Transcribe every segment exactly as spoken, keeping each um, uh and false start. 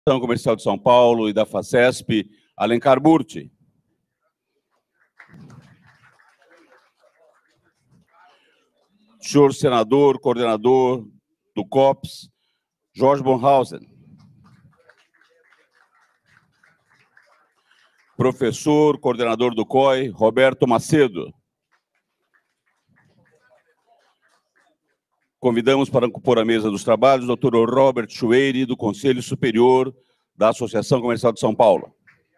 Comercial de São Paulo e da FACESP, Alencar Burti. Senhor senador, coordenador do COPS, Jorge Bonhausen. Professor, coordenador do C O I, Roberto Macedo. Convidamos para compor a mesa dos trabalhos o doutor Robert Chueire, do Conselho Superior da Associação Comercial de São Paulo.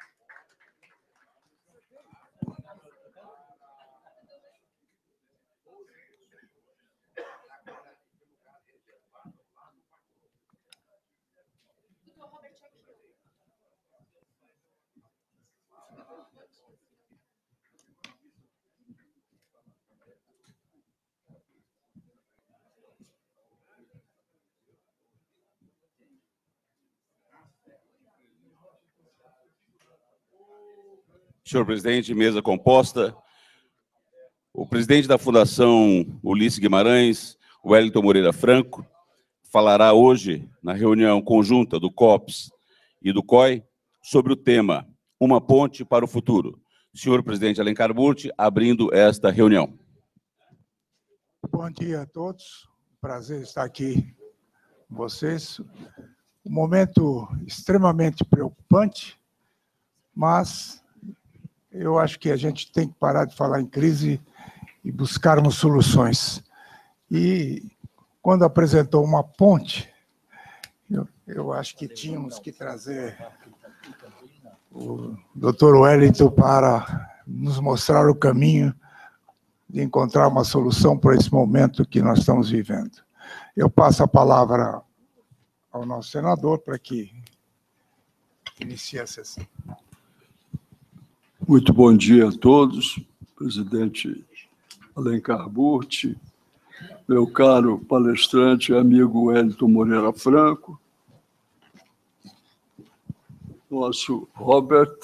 Senhor presidente, mesa composta. O presidente da Fundação Ulisses Guimarães, Wellington Moreira Franco, falará hoje, na reunião conjunta do COPS e do C O I, sobre o tema Uma Ponte para o Futuro. Senhor presidente Alencar Burti, abrindo esta reunião. Bom dia a todos. Prazer estar aqui com vocês. Um momento extremamente preocupante, mas eu acho que a gente tem que parar de falar em crise e buscarmos soluções. E quando apresentou uma ponte, eu, eu acho que tínhamos que trazer o doutor Wellington para nos mostrar o caminho de encontrar uma solução para esse momento que nós estamos vivendo. Eu passo a palavra ao nosso senador para que inicie a sessão. Muito bom dia a todos, presidente Alencar Burti, meu caro palestrante e amigo Wellington Moreira Franco, nosso Robert,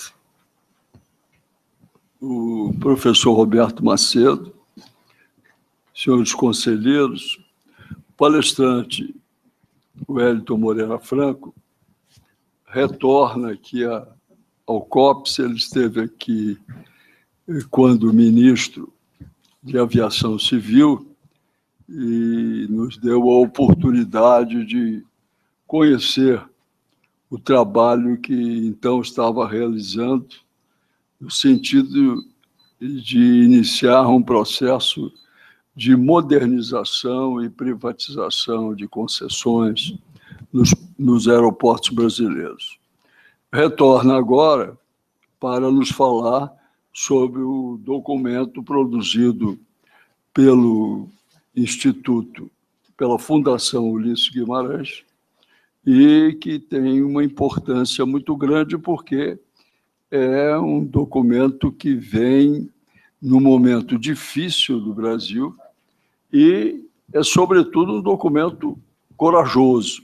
o professor Roberto Macedo, senhores conselheiros, palestrante Wellington Moreira Franco retorna aqui a ao COPS. Ele esteve aqui quando ministro de Aviação Civil e nos deu a oportunidade de conhecer o trabalho que então estava realizando, no sentido de iniciar um processo de modernização e privatização de concessões nos, nos aeroportos brasileiros. Retorna agora para nos falar sobre o documento produzido pelo Instituto, pela Fundação Ulisses Guimarães, e que tem uma importância muito grande porque é um documento que vem num momento difícil do Brasil e é, sobretudo, um documento corajoso.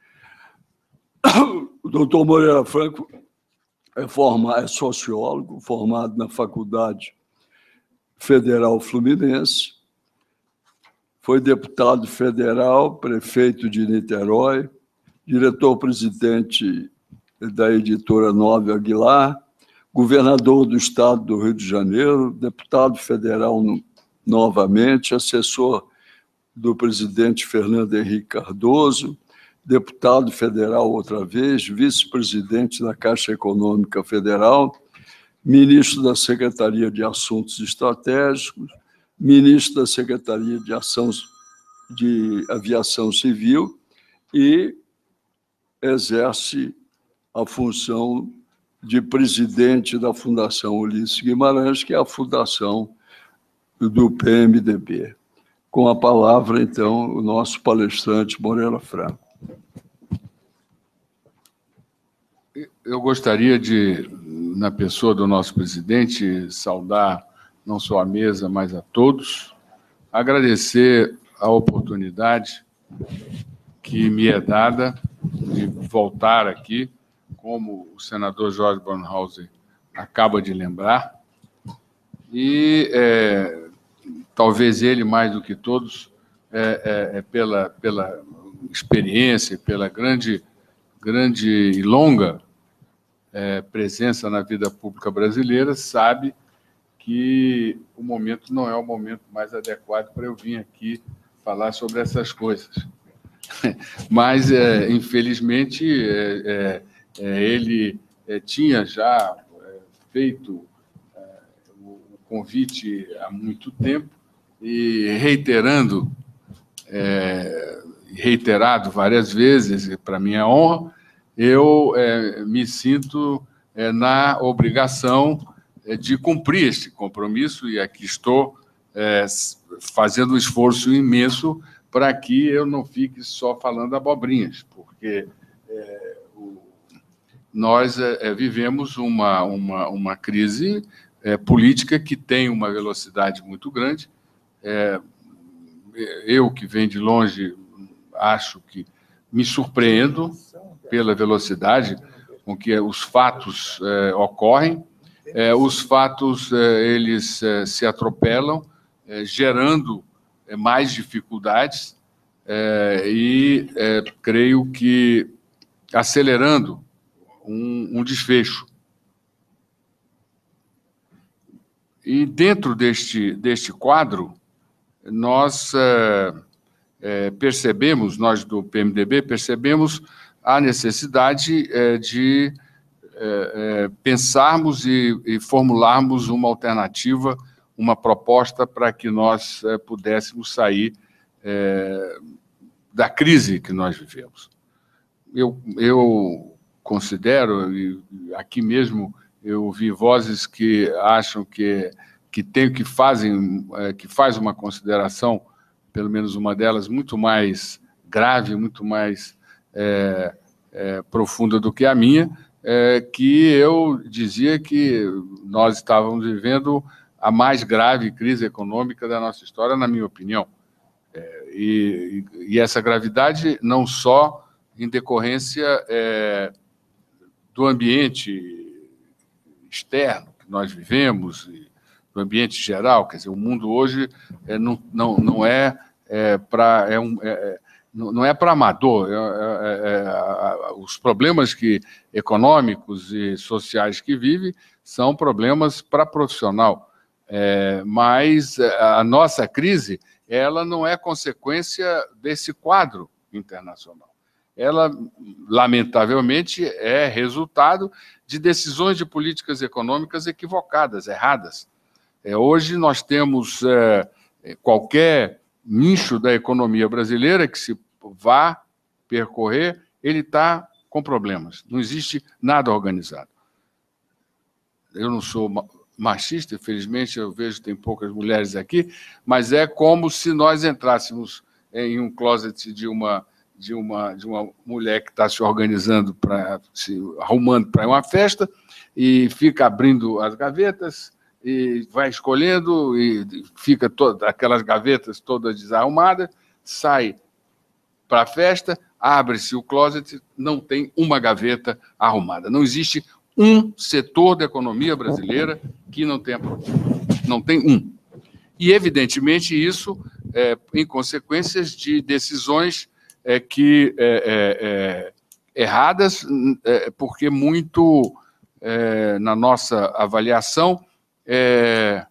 O doutor Moreira Franco é, formado, é sociólogo, formado na Faculdade Federal Fluminense, foi deputado federal, prefeito de Niterói, diretor-presidente da editora Nove Aguilar, governador do estado do Rio de Janeiro, deputado federal novamente, assessor do presidente Fernando Henrique Cardoso, deputado federal outra vez, vice-presidente da Caixa Econômica Federal, ministro da Secretaria de Assuntos Estratégicos, ministro da Secretaria de, Ação, de Aviação Civil e exerce a função de presidente da Fundação Ulisses Guimarães, que é a fundação do P M D B. Com a palavra, então, o nosso palestrante Moreira Franco. Eu gostaria de, na pessoa do nosso presidente, saudar não só a mesa, mas a todos, agradecer a oportunidade que me é dada de voltar aqui, como o senador Jorge Bonhausen acaba de lembrar, e é, talvez ele, mais do que todos, é, é, é pela, pela experiência, pela grande grande e longa é, presença na vida pública brasileira, sabe que o momento não é o momento mais adequado para eu vir aqui falar sobre essas coisas. Mas, é, infelizmente, é, é, ele é, tinha já é, feito é, o convite há muito tempo e reiterando, é, reiterado várias vezes, para minha honra, eu é, me sinto é, na obrigação de cumprir este compromisso, e aqui estou é, fazendo um esforço imenso para que eu não fique só falando abobrinhas, porque é, o, nós é, vivemos uma, uma, uma crise é, política que tem uma velocidade muito grande. É, eu, que venho de longe, acho que me surpreendo pela velocidade com que os fatos é, ocorrem. É, os fatos é, eles é, se atropelam, é, gerando é, mais dificuldades é, e é, creio que acelerando um, um desfecho. E dentro deste, deste quadro, nós é, é, percebemos, nós do P M D B, percebemos a necessidade é, de É, é, pensarmos e, e formularmos uma alternativa, uma proposta para que nós é, pudéssemos sair é, da crise que nós vivemos. Eu, eu considero, e aqui mesmo eu ouvi vozes que acham que, que, tem, que, fazem, é, que faz uma consideração, pelo menos uma delas, muito mais grave, muito mais é, é, profunda do que a minha, É, que eu dizia que nós estávamos vivendo a mais grave crise econômica da nossa história, na minha opinião. É, e, e essa gravidade não só em decorrência é, do ambiente externo que nós vivemos, e do ambiente geral, quer dizer, o mundo hoje é, não, não, não é, é para... É um, é, não é para amador, é, é, é, os problemas que, econômicos e sociais que vive são problemas para profissional, é, mas a nossa crise ela não é consequência desse quadro internacional. Ela, lamentavelmente, é resultado de decisões de políticas econômicas equivocadas, erradas. É, hoje nós temos é, qualquer nicho da economia brasileira que se vá percorrer, ele está com problemas. Não existe nada organizado. Eu não sou machista, infelizmente, eu vejo que tem poucas mulheres aqui, mas é como se nós entrássemos em um closet de uma, de uma, de uma mulher que está se organizando, pra, se arrumando para uma festa, e fica abrindo as gavetas, e vai escolhendo, e fica toda, aquelas gavetas todas desarrumadas, sai para a festa, abre-se o closet, não tem uma gaveta arrumada. Não existe um setor da economia brasileira que não tenha problema. Não tem um. E, evidentemente, isso é em consequências de decisões é, que, é, é, erradas, é, porque muito, é, na nossa avaliação, é,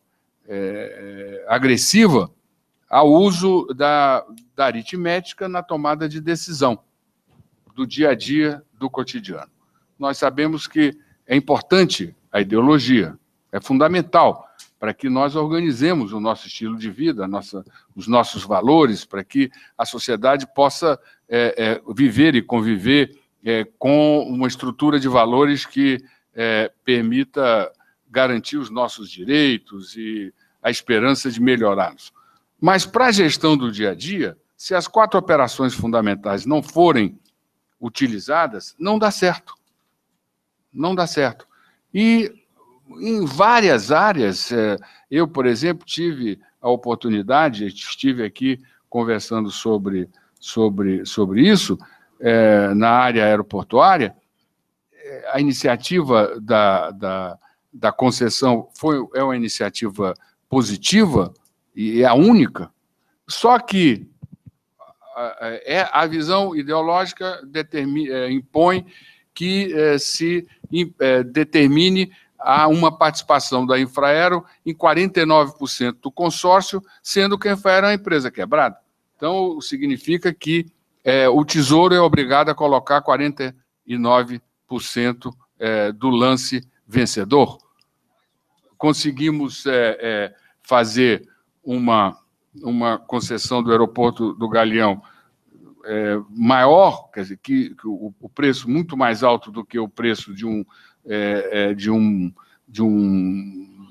é, agressiva, ao uso da, da aritmética na tomada de decisão do dia a dia, do cotidiano. Nós sabemos que é importante a ideologia, é fundamental para que nós organizemos o nosso estilo de vida, a nossa, os nossos valores, para que a sociedade possa é, é, viver e conviver é, com uma estrutura de valores que é, permita garantir os nossos direitos e a esperança de melhorá-los. Mas, para a gestão do dia a dia, se as quatro operações fundamentais não forem utilizadas, não dá certo. Não dá certo. E, em várias áreas, eu, por exemplo, tive a oportunidade, estive aqui conversando sobre, sobre, sobre isso, é, na área aeroportuária, a iniciativa da, da, da concessão foi, é uma iniciativa positiva, e é a única, só que é, a visão ideológica determina, é, impõe que é, se é, determine a uma participação da Infraero em quarenta e nove por cento do consórcio, sendo que a Infraero é uma empresa quebrada. Então, significa que é, o Tesouro é obrigado a colocar quarenta e nove por cento é, do lance vencedor. Conseguimos é, é, fazer uma, uma concessão do aeroporto do Galeão é, maior, quer dizer, que, que o, o preço muito mais alto do que o preço de um, é, é, de um, de um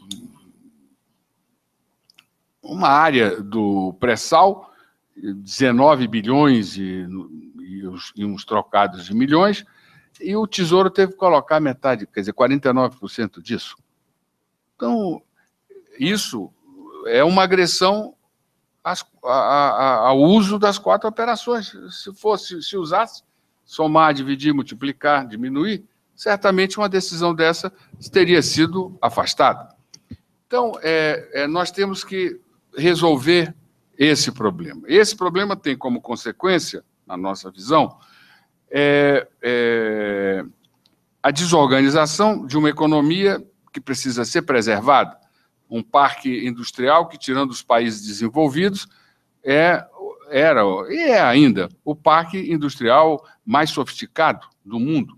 uma área do pré-sal, dezenove bilhões e, e, uns, e uns trocados de milhões, e o Tesouro teve que colocar metade, quer dizer, quarenta e nove por cento disso. Então, isso é uma agressão às, a, a, ao uso das quatro operações. Se fosse, se usasse, somar, dividir, multiplicar, diminuir, certamente uma decisão dessa teria sido afastada. Então, é, é, nós temos que resolver esse problema. Esse problema tem como consequência, na nossa visão, é, é, a desorganização de uma economia que precisa ser preservada. Um parque industrial que, tirando os países desenvolvidos, é, era e é ainda o parque industrial mais sofisticado do mundo,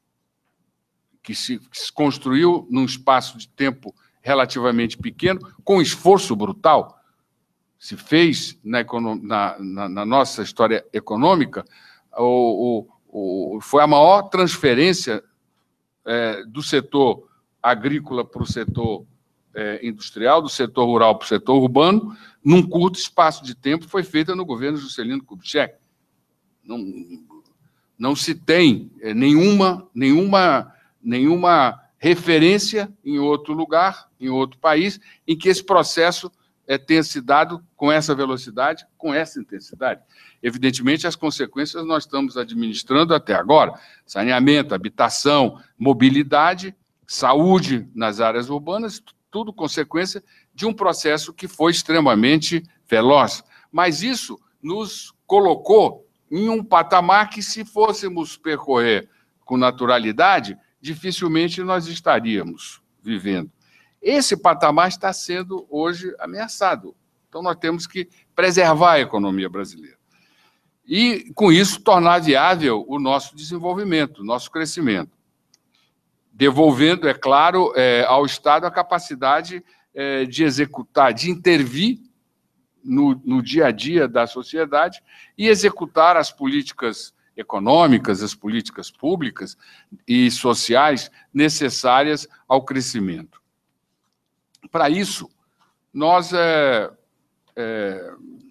que se, que se construiu num espaço de tempo relativamente pequeno, com esforço brutal. Se fez na, na, na, na nossa história econômica, o, o, o, foi a maior transferência é, do setor agrícola para o setor é, industrial, do setor rural para o setor urbano, num curto espaço de tempo, foi feita no governo Juscelino Kubitschek. Não, não se tem é, nenhuma, nenhuma, nenhuma referência em outro lugar, em outro país, em que esse processo é, tenha se dado com essa velocidade, com essa intensidade. Evidentemente, as consequências nós estamos administrando até agora. Saneamento, habitação, mobilidade, saúde nas áreas urbanas, tudo consequência de um processo que foi extremamente veloz. Mas isso nos colocou em um patamar que, se fôssemos percorrer com naturalidade, dificilmente nós estaríamos vivendo. Esse patamar está sendo hoje ameaçado. Então, nós temos que preservar a economia brasileira. E, com isso, tornar viável o nosso desenvolvimento, o nosso crescimento. Devolvendo, é claro, é, ao Estado a capacidade é, de executar, de intervir no, no dia a dia da sociedade e executar as políticas econômicas, as políticas públicas e sociais necessárias ao crescimento. Para isso, nós é, é,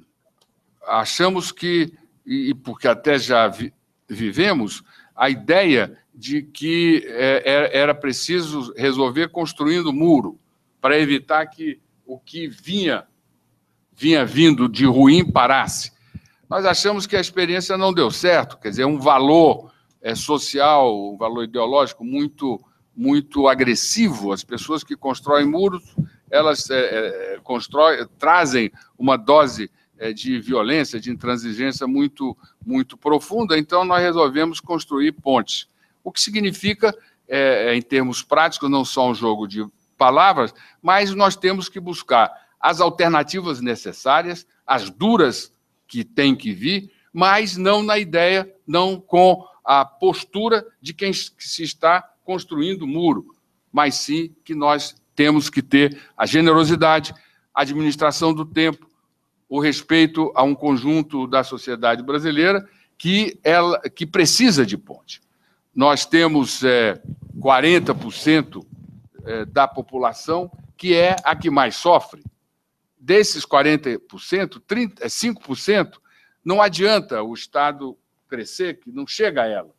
achamos que, e porque até já vi, vivemos, a ideia de que é, era preciso resolver construindo muro para evitar que o que vinha, vinha vindo de ruim parasse. Nós achamos que a experiência não deu certo, quer dizer, um valor é, social, um valor ideológico muito, muito agressivo. As pessoas que constroem muros, elas é, é, constroem, trazem uma dose é, de violência, de intransigência muito, muito profunda. Então, nós resolvemos construir pontes. O que significa, é, em termos práticos, não só um jogo de palavras, mas nós temos que buscar as alternativas necessárias, as duras que têm que vir, mas não na ideia, não com a postura de quem se está construindo muro, mas sim que nós temos que ter a generosidade, a administração do tempo, o respeito a um conjunto da sociedade brasileira que, ela, que precisa de ponte. Nós temos é, quarenta por cento é, da população que é a que mais sofre. Desses quarenta por cento, trinta, cinco por cento não adianta o Estado crescer, que não chega a ela.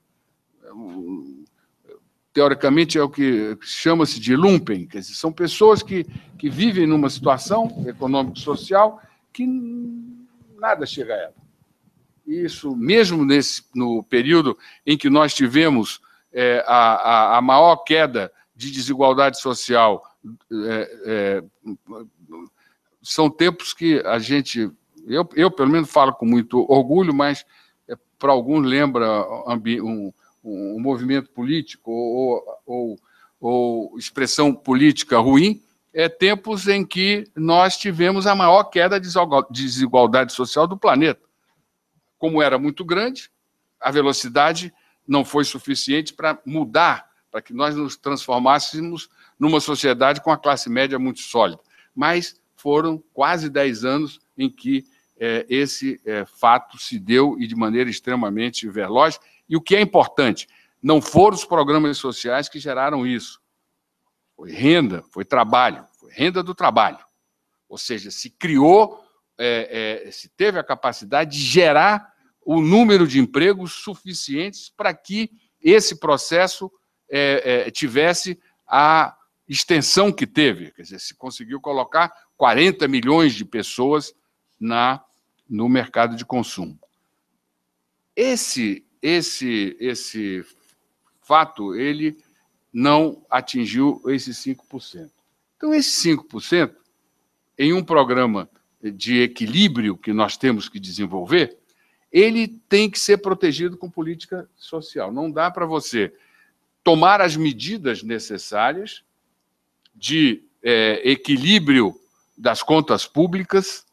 Teoricamente, é o que chama-se de lumpen, quer dizer, são pessoas que, que vivem numa situação econômico-social que nada chega a ela. Isso, mesmo nesse, no período em que nós tivemos é, a, a, a maior queda de desigualdade social, é, é, são tempos que a gente eu, eu, pelo menos, falo com muito orgulho, mas é, para alguns lembra um, um, um movimento político ou, ou, ou expressão política ruim, é tempos em que nós tivemos a maior queda de desigualdade social do planeta. Como era muito grande, a velocidade não foi suficiente para mudar, para que nós nos transformássemos numa sociedade com a classe média muito sólida. Mas foram quase dez anos em que é, esse é, fato se deu e de maneira extremamente veloz. E o que é importante, não foram os programas sociais que geraram isso. Foi renda, foi trabalho, foi renda do trabalho. Ou seja, se criou, é, é, se teve a capacidade de gerar o número de empregos suficientes para que esse processo é, é, tivesse a extensão que teve. Quer dizer, se conseguiu colocar quarenta milhões de pessoas na, no mercado de consumo. Esse, esse, esse fato, ele não atingiu esses cinco por cento. Então, esses cinco por cento, em um programa de equilíbrio que nós temos que desenvolver, ele tem que ser protegido com política social. Não dá para você tomar as medidas necessárias de é, equilíbrio das contas públicas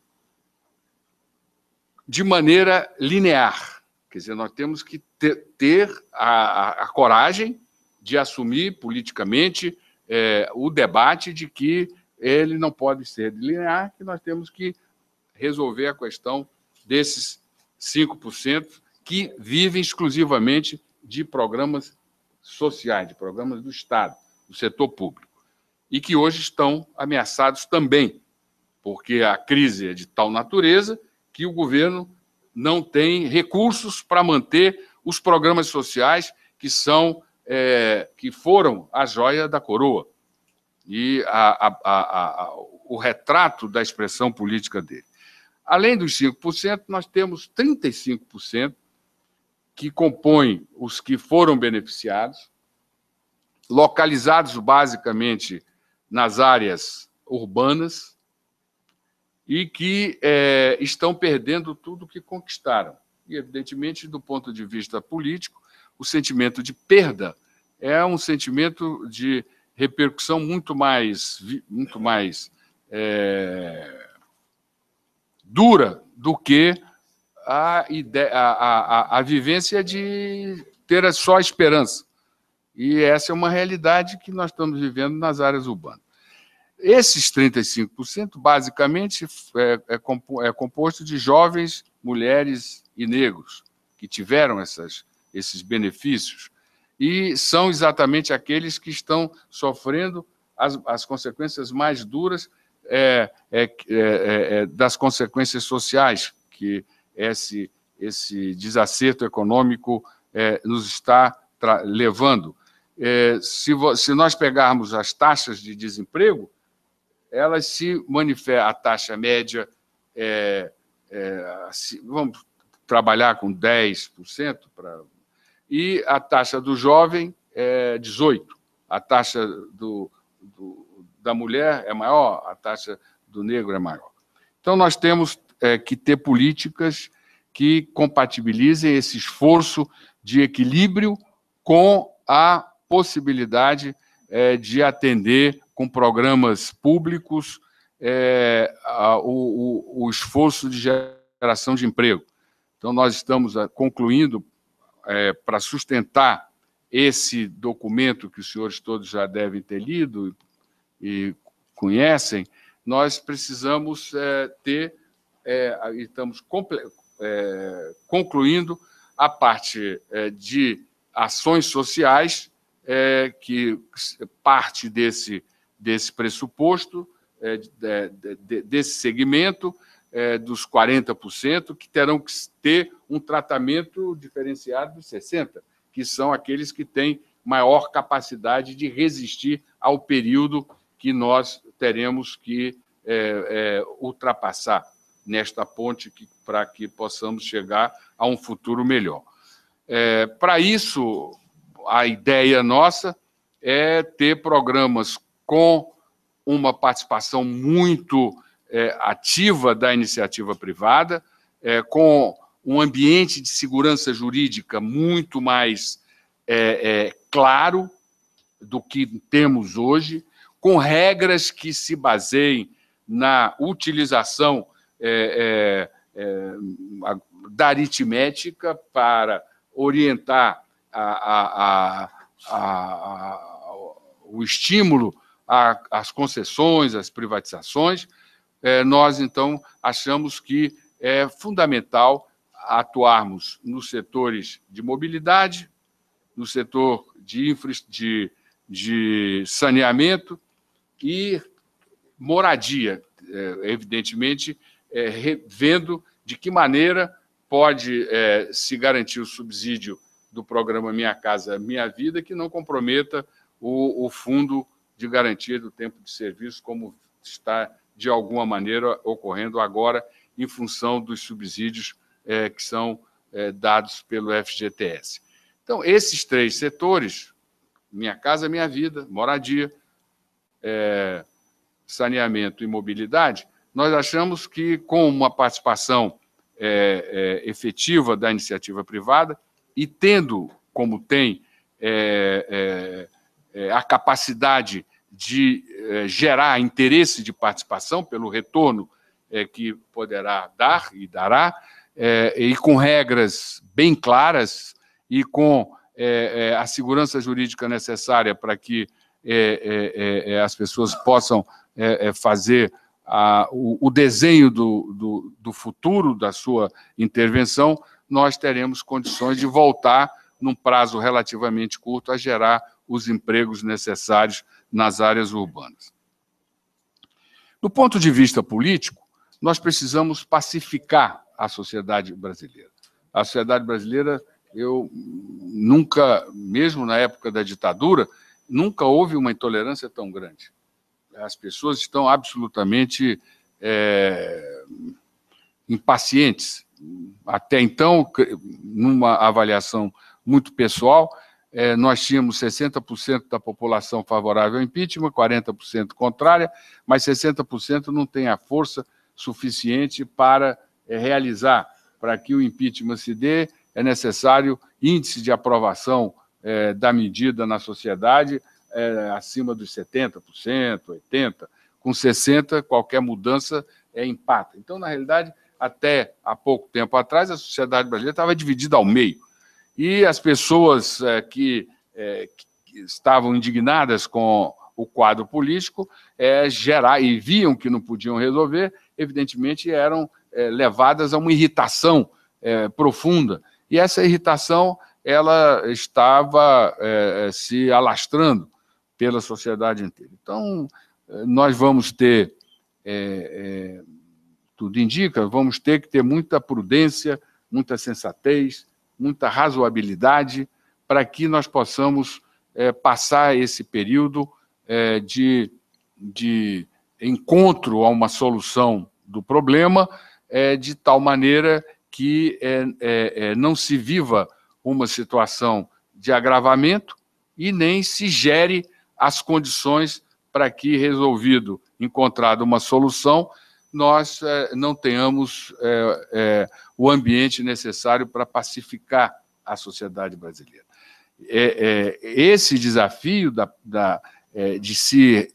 de maneira linear. Quer dizer, nós temos que ter, ter a, a, a coragem de assumir politicamente é, o debate de que ele não pode ser linear, que nós temos que resolver a questão desses cinco por cento que vivem exclusivamente de programas sociais, de programas do Estado, do setor público, e que hoje estão ameaçados também, porque a crise é de tal natureza que o governo não tem recursos para manter os programas sociais que são é, que foram a joia da coroa e a, a, a, a, o retrato da expressão política dele. Além dos cinco por cento, nós temos trinta e cinco por cento que compõem os que foram beneficiados, localizados basicamente nas áreas urbanas e que é, estão perdendo tudo que conquistaram. E, evidentemente, do ponto de vista político, o sentimento de perda é um sentimento de repercussão muito mais, muito mais é, dura do que a, ideia, a, a, a vivência de ter só esperança. E essa é uma realidade que nós estamos vivendo nas áreas urbanas. Esses trinta e cinco por cento, basicamente, é, é, compo, é composto de jovens, mulheres e negros que tiveram essas, esses benefícios e são exatamente aqueles que estão sofrendo as, as consequências mais duras é, é, é, é, das consequências sociais que esse, esse desacerto econômico é, nos está levando. É, se, se nós pegarmos as taxas de desemprego, elas se manifestam, a taxa média, é, é, se, vamos trabalhar com dez por cento, pra, e a taxa do jovem é dezoito por cento, a taxa do, do, da mulher é maior, a taxa do negro é maior. Então, nós temos é, que ter políticas que compatibilizem esse esforço de equilíbrio com a possibilidade é, de atender com programas públicos é, a, o, o, o esforço de geração de emprego. Então, nós estamos a, concluindo, é, para sustentar esse documento que os senhores todos já devem ter lido e, e conhecem, nós precisamos é, ter, é, estamos comple, é, concluindo a parte é, de ações sociais, é, que parte desse, desse pressuposto, é, de, de, desse segmento, é, dos quarenta por cento, que terão que ter um tratamento diferenciado dos sessenta por cento, que são aqueles que têm maior capacidade de resistir ao período que nós teremos que é, é, ultrapassar nesta ponte para que possamos chegar a um futuro melhor. É, para isso, a ideia nossa é ter programas com uma participação muito é, ativa da iniciativa privada, é, com um ambiente de segurança jurídica muito mais é, é, claro do que temos hoje, com regras que se baseiem na utilização é, é, é, da aritmética para orientar a, a, a, a, o estímulo às concessões, às privatizações. É, nós, então, achamos que é fundamental atuarmos nos setores de mobilidade, no setor de, infra, de, de saneamento e moradia, é, evidentemente, é, vendo de que maneira pode é, se garantir o subsídio do programa Minha Casa Minha Vida, que não comprometa o, o fundo de garantia do tempo de serviço, como está, de alguma maneira, ocorrendo agora, em função dos subsídios é, que são é, dados pelo F G T S. Então, esses três setores, Minha Casa Minha Vida, moradia, é, saneamento e mobilidade, nós achamos que, com uma participação é, é, efetiva da iniciativa privada e tendo, como tem, é, é, é, a capacidade de é, gerar interesse de participação pelo retorno é, que poderá dar e dará, é, e com regras bem claras e com é, é, a segurança jurídica necessária para que é, é, é, as pessoas possam é, é, fazer a, o, o desenho do, do, do futuro da sua intervenção, nós teremos condições de voltar, num prazo relativamente curto, a gerar os empregos necessários nas áreas urbanas. Do ponto de vista político, nós precisamos pacificar a sociedade brasileira. A sociedade brasileira, eu nunca, mesmo na época da ditadura, nunca houve uma intolerância tão grande. As pessoas estão absolutamente é, impacientes. Até então, numa avaliação muito pessoal, é, nós tínhamos sessenta por cento da população favorável ao impeachment, quarenta por cento contrária, mas sessenta por cento não tem a força suficiente para é, realizar. Para que o impeachment se dê, é necessário índice de aprovação é, da medida na sociedade é, acima dos setenta por cento, oitenta por cento. Com sessenta por cento, qualquer mudança é empata. Então, na realidade, até há pouco tempo atrás, a sociedade brasileira estava dividida ao meio. E as pessoas é, que, é, que estavam indignadas com o quadro político é, gerar, e viam que não podiam resolver, evidentemente eram é, levadas a uma irritação é, profunda. E essa irritação ela estava é, se alastrando pela sociedade inteira. Então, nós vamos ter, é, é, tudo indica, vamos ter que ter muita prudência, muita sensatez, muita razoabilidade, para que nós possamos é, passar esse período é, de, de encontro a uma solução do problema, é, de tal maneira que é, é, é, não se viva uma situação de agravamento e nem se gere as condições para que, resolvido, encontrada uma solução, nós é, não tenhamos é, é, o ambiente necessário para pacificar a sociedade brasileira. É, é, esse desafio da, da, é, de se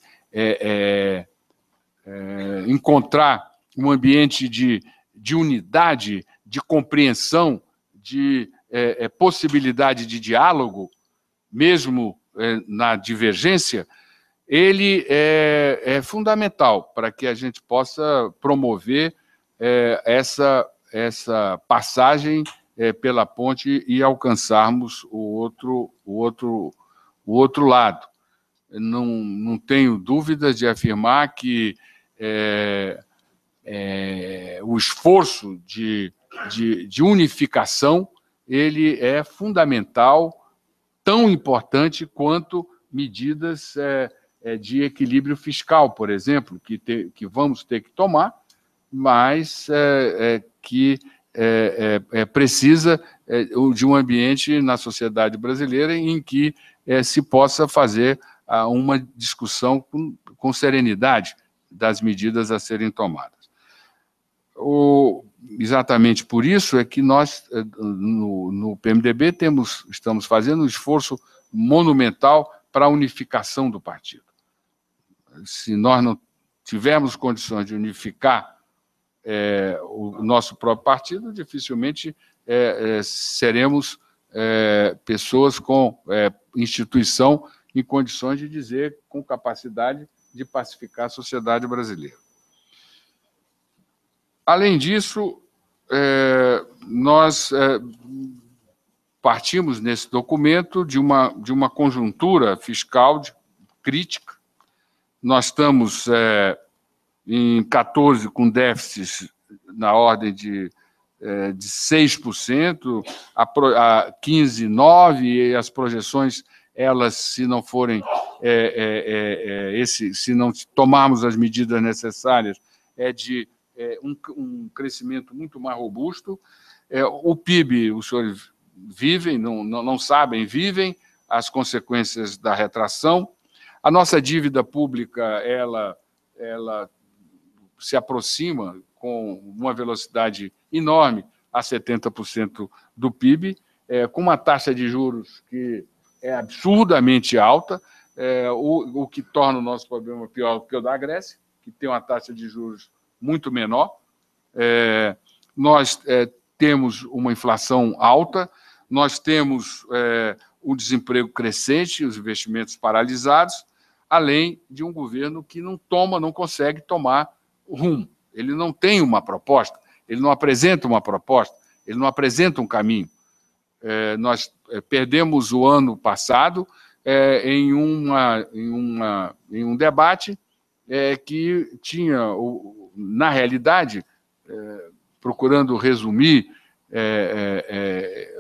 é, é, é, encontrar um ambiente de, de unidade, de compreensão, de é, é, possibilidade de diálogo, mesmo é, na divergência, ele é, é fundamental para que a gente possa promover é, essa, essa passagem é, pela ponte e alcançarmos o outro, o outro, o outro lado. Não, não tenho dúvidas de afirmar que é, é, o esforço de, de, de unificação ele é fundamental, tão importante quanto medidas é, de equilíbrio fiscal, por exemplo, que, te, que vamos ter que tomar, mas é, é, que é, é, precisa é, de um ambiente na sociedade brasileira em que é, se possa fazer a, uma discussão com, com serenidade das medidas a serem tomadas. O, exatamente por isso é que nós, no, no P M D B, temos, estamos fazendo um esforço monumental para a unificação do partido. Se nós não tivermos condições de unificar é, o nosso próprio partido, dificilmente é, é, seremos é, pessoas com é, instituição em condições de dizer com capacidade de pacificar a sociedade brasileira. Além disso, é, nós é, partimos nesse documento de uma, de uma conjuntura fiscal de, crítica. Nós estamos é, em quatorze com déficits na ordem de, é, de seis por cento, a, a quinze, nove por cento, e as projeções, elas, se não forem, é, é, é, esse, se não tomarmos as medidas necessárias, é de é, um, um crescimento muito mais robusto. É, o P I B, os senhores vivem, não, não, não sabem, vivem as consequências da retração. A nossa dívida pública, ela, ela se aproxima com uma velocidade enorme a setenta por cento do P I B, é, com uma taxa de juros que é absurdamente alta, é, o, o que torna o nosso problema pior do que o da Grécia, que tem uma taxa de juros muito menor. É, nós é, temos uma inflação alta, nós temos é, o desemprego crescente, os investimentos paralisados, além de um governo que não toma, não consegue tomar rumo. Ele não tem uma proposta, ele não apresenta uma proposta, ele não apresenta um caminho. É, nós é, perdemos o ano passado é, em, uma, em, uma, em um debate é, que tinha, o, na realidade, é, procurando resumir é, é,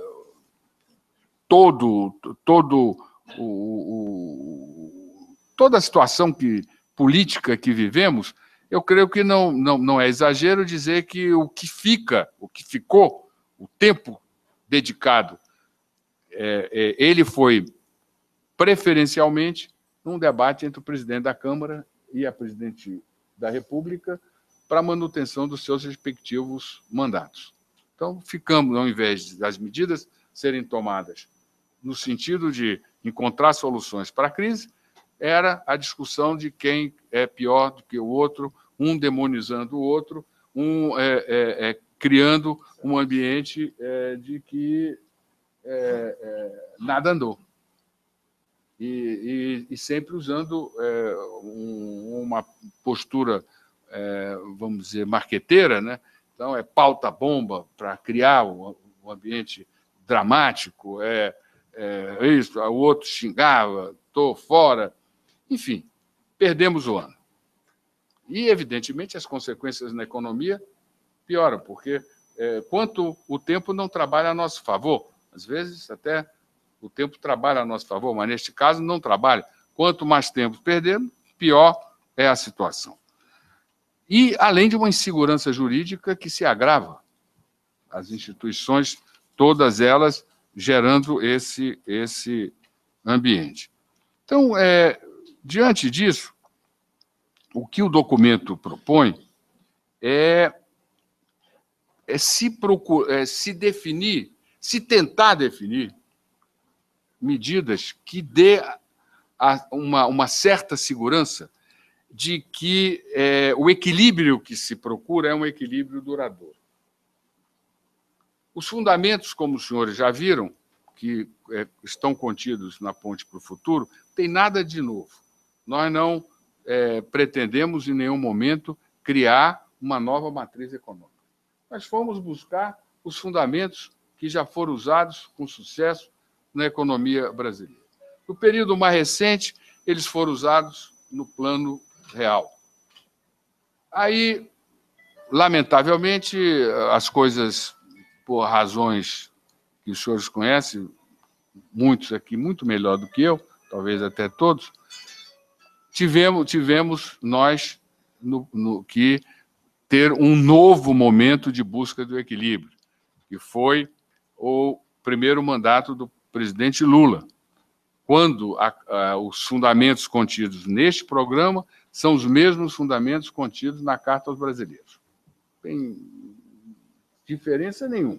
todo, todo o, o, toda a situação que, política que vivemos, eu creio que não, não, não é exagero dizer que o que fica, o que ficou, o tempo dedicado, é, é, ele foi preferencialmente num debate entre o presidente da Câmara e a presidente da República para a manutenção dos seus respectivos mandatos. Então, ficamos, ao invés das medidas serem tomadas no sentido de encontrar soluções para a crise, era a discussão de quem é pior do que o outro, um demonizando o outro, um é, é, é, criando um ambiente é, de que é, é, nada andou. E, e, e sempre usando é, um, uma postura, é, vamos dizer, marqueteira, né? Então, é pauta-bomba para criar um, um ambiente dramático, é, é isso, o outro xingava, estou fora. Enfim, perdemos o ano. E, evidentemente, as consequências na economia pioram, porque é, quanto o tempo não trabalha a nosso favor, às vezes até o tempo trabalha a nosso favor, mas neste caso não trabalha. Quanto mais tempo perdemos, pior é a situação. E além de uma insegurança jurídica que se agrava, as instituições, todas elas, gerando esse, esse ambiente. Então, é, diante disso, o que o documento propõe é, é, se, procura, é se definir, se tentar definir medidas que dê a, uma, uma certa segurança de que é, o equilíbrio que se procura é um equilíbrio duradouro. Os fundamentos, como os senhores já viram, que é, estão contidos na Ponte para o Futuro, tem nada de novo. Nós não é, pretendemos, em nenhum momento, criar uma nova matriz econômica. Nós fomos buscar os fundamentos que já foram usados com sucesso na economia brasileira. No período mais recente, eles foram usados no plano real. Aí, lamentavelmente, as coisas, por razões que os senhores conhecem, muitos aqui muito melhor do que eu, talvez até todos, tivemos, tivemos nós no, no, que ter um novo momento de busca do equilíbrio, que foi o primeiro mandato do presidente Lula, quando a, a, os fundamentos contidos neste programa são os mesmos fundamentos contidos na Carta aos Brasileiros. Não tem diferença nenhuma.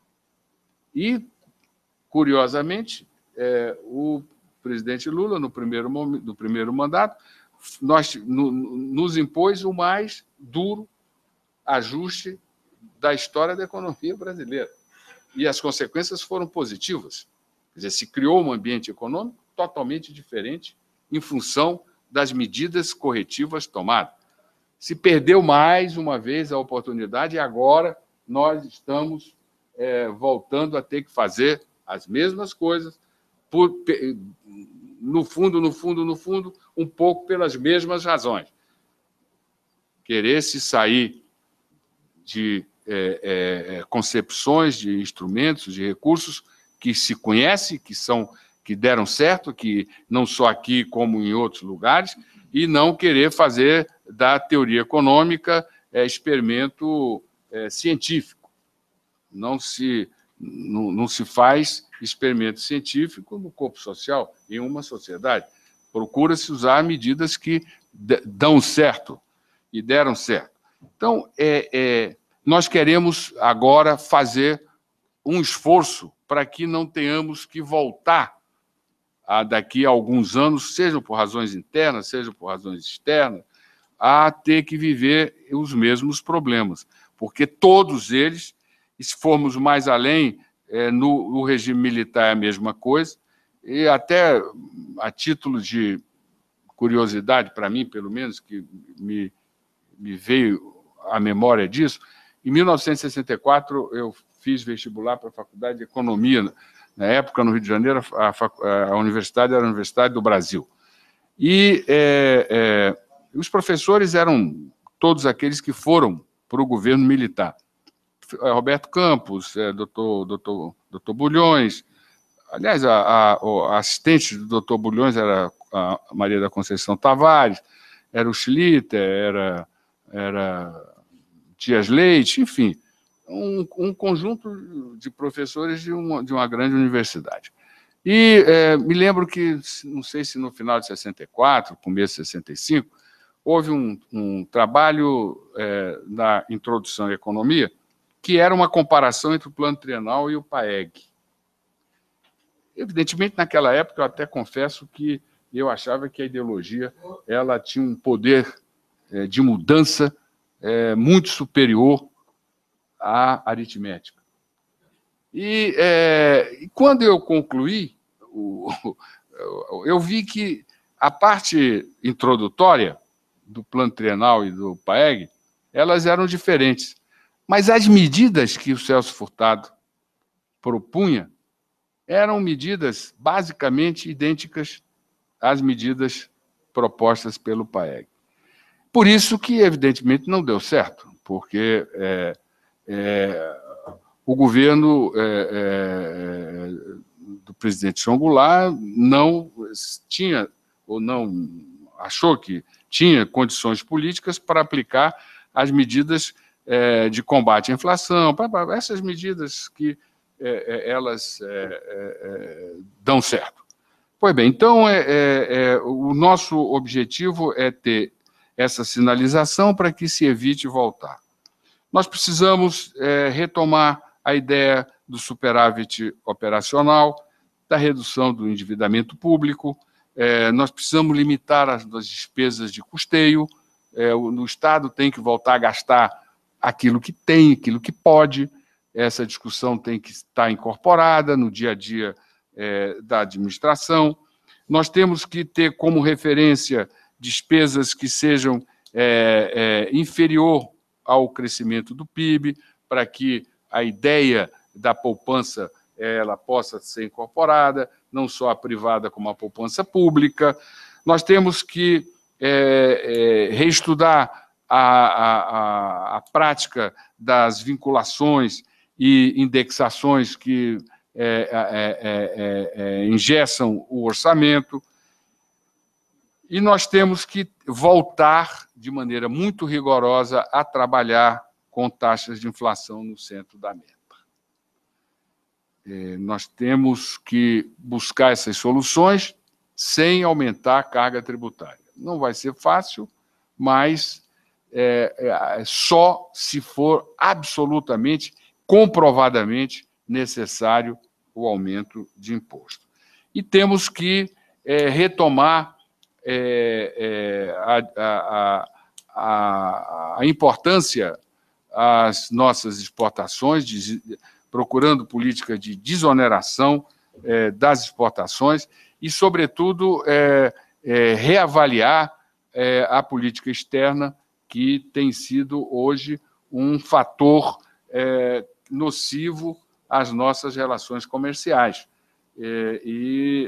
E, curiosamente, é, o presidente Lula, no primeiro, momento, no primeiro mandato, nós, no, nos impôs o mais duro ajuste da história da economia brasileira. E as consequências foram positivas. Quer dizer, se criou um ambiente econômico totalmente diferente em função das medidas corretivas tomadas. Se perdeu mais uma vez a oportunidade e agora nós estamos é, voltando a ter que fazer as mesmas coisas, por, no fundo, no fundo, no fundo, um pouco pelas mesmas razões. Querer se sair de é, é, concepções, de instrumentos, de recursos que se conhece, que são que deram certo, que não só aqui como em outros lugares, e não querer fazer da teoria econômica é, experimento é, científico. Não se, não, não se faz experimento científico no corpo social, em uma sociedade. Procura-se usar medidas que dão certo e deram certo. Então, é, é, nós queremos agora fazer um esforço para que não tenhamos que voltar a, daqui a alguns anos, seja por razões internas, seja por razões externas, a ter que viver os mesmos problemas, porque todos eles, e se formos mais além, é, no, no regime militar é a mesma coisa, e até a título de curiosidade, para mim, pelo menos, que me, me veio à memória disso, em mil novecentos e sessenta e quatro eu fiz vestibular para a Faculdade de Economia. Na época, no Rio de Janeiro, a, a universidade era a Universidade do Brasil. E é, é, os professores eram todos aqueles que foram para o governo militar. Roberto Campos, é, doutor, doutor, doutor Bulhões. Aliás, a, a, a assistente do doutor Bulhões era a Maria da Conceição Tavares, era o Schlitter, era, era Dias Leite, enfim, um, um conjunto de professores de uma, de uma grande universidade. E é, me lembro que, não sei se no final de sessenta e quatro, começo de sessenta e cinco, houve um, um trabalho é, na introdução à economia, que era uma comparação entre o Plano Trienal e o PAEG. Evidentemente, naquela época, eu até confesso que eu achava que a ideologia ela tinha um poder é, de mudança é, muito superior à aritmética. E, é, e quando eu concluí, o, eu vi que a parte introdutória do Plano Trienal e do PAEG, elas eram diferentes. Mas as medidas que o Celso Furtado propunha eram medidas basicamente idênticas às medidas propostas pelo PAEG. Por isso que, evidentemente, não deu certo, porque é, é, o governo é, é, do presidente João Goulart não tinha, ou não achou que tinha condições políticas para aplicar as medidas é, de combate à inflação, essas medidas que é, elas é, é, dão certo. Pois bem, então é, é, é, o nosso objetivo é ter essa sinalização para que se evite voltar. Nós precisamos é, retomar a ideia do superávit operacional, da redução do endividamento público, é, nós precisamos limitar as, as despesas de custeio, é, o, o Estado tem que voltar a gastar aquilo que tem, aquilo que pode, essa discussão tem que estar incorporada no dia a dia é, da administração. Nós temos que ter como referência despesas que sejam é, é, inferior ao crescimento do P I B, para que a ideia da poupança ela possa ser incorporada, não só a privada como a poupança pública. Nós temos que é, é, reestudar a, a, a, a prática das vinculações e indexações que é, é, é, é, engessam o orçamento. E nós temos que voltar, de maneira muito rigorosa, a trabalhar com taxas de inflação no centro da meta. É, nós temos que buscar essas soluções sem aumentar a carga tributária. Não vai ser fácil, mas é, é, só se for absolutamente, comprovadamente necessário o aumento de imposto. E temos que é, retomar é, é, a, a, a, a importância às nossas exportações, de, procurando política de desoneração é, das exportações e, sobretudo, é, é, reavaliar é, a política externa, que tem sido hoje um fator é, nocivo às nossas relações comerciais. É, e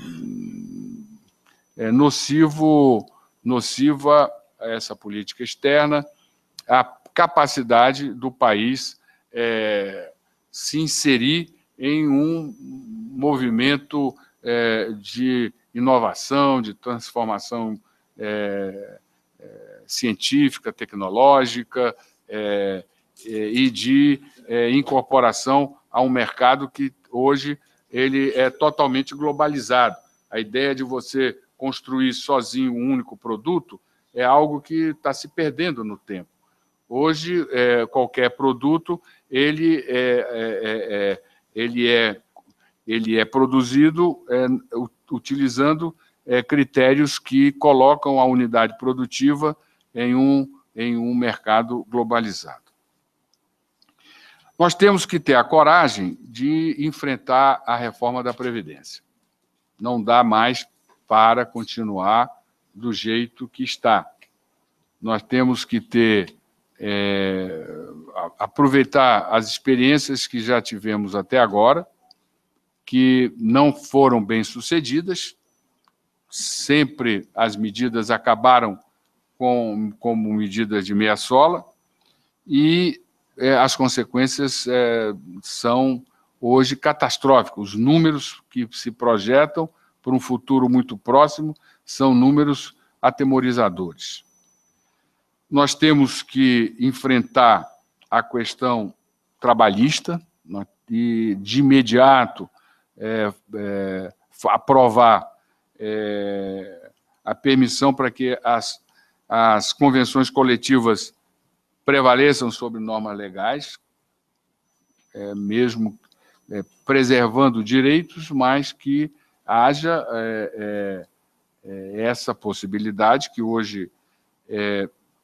é nocivo, nociva essa política externa, a capacidade do país é, se inserir em um movimento é, de inovação, de transformação é, é, científica, tecnológica é, é, e de é, incorporação a um mercado que hoje ele é totalmente globalizado. A ideia de você construir sozinho um único produto é algo que está se perdendo no tempo. Hoje, é, qualquer produto ele é, é, é, ele é, ele é produzido é, utilizando é, critérios que colocam a unidade produtiva em um, em um mercado globalizado. Nós temos que ter a coragem de enfrentar a reforma da Previdência. Não dá mais para continuar do jeito que está. Nós temos que ter, é, aproveitar as experiências que já tivemos até agora, que não foram bem-sucedidas, sempre as medidas acabaram com, como medidas de meia-sola, e é, as consequências é, são hoje catastróficas. Os números que se projetam para um futuro muito próximo são números atemorizadores. Nós temos que enfrentar a questão trabalhista e, de imediato, é, é, aprovar é, a permissão para que as, as convenções coletivas prevaleçam sobre normas legais, é, mesmo é, preservando direitos, mas que haja é, é, essa possibilidade que hoje é,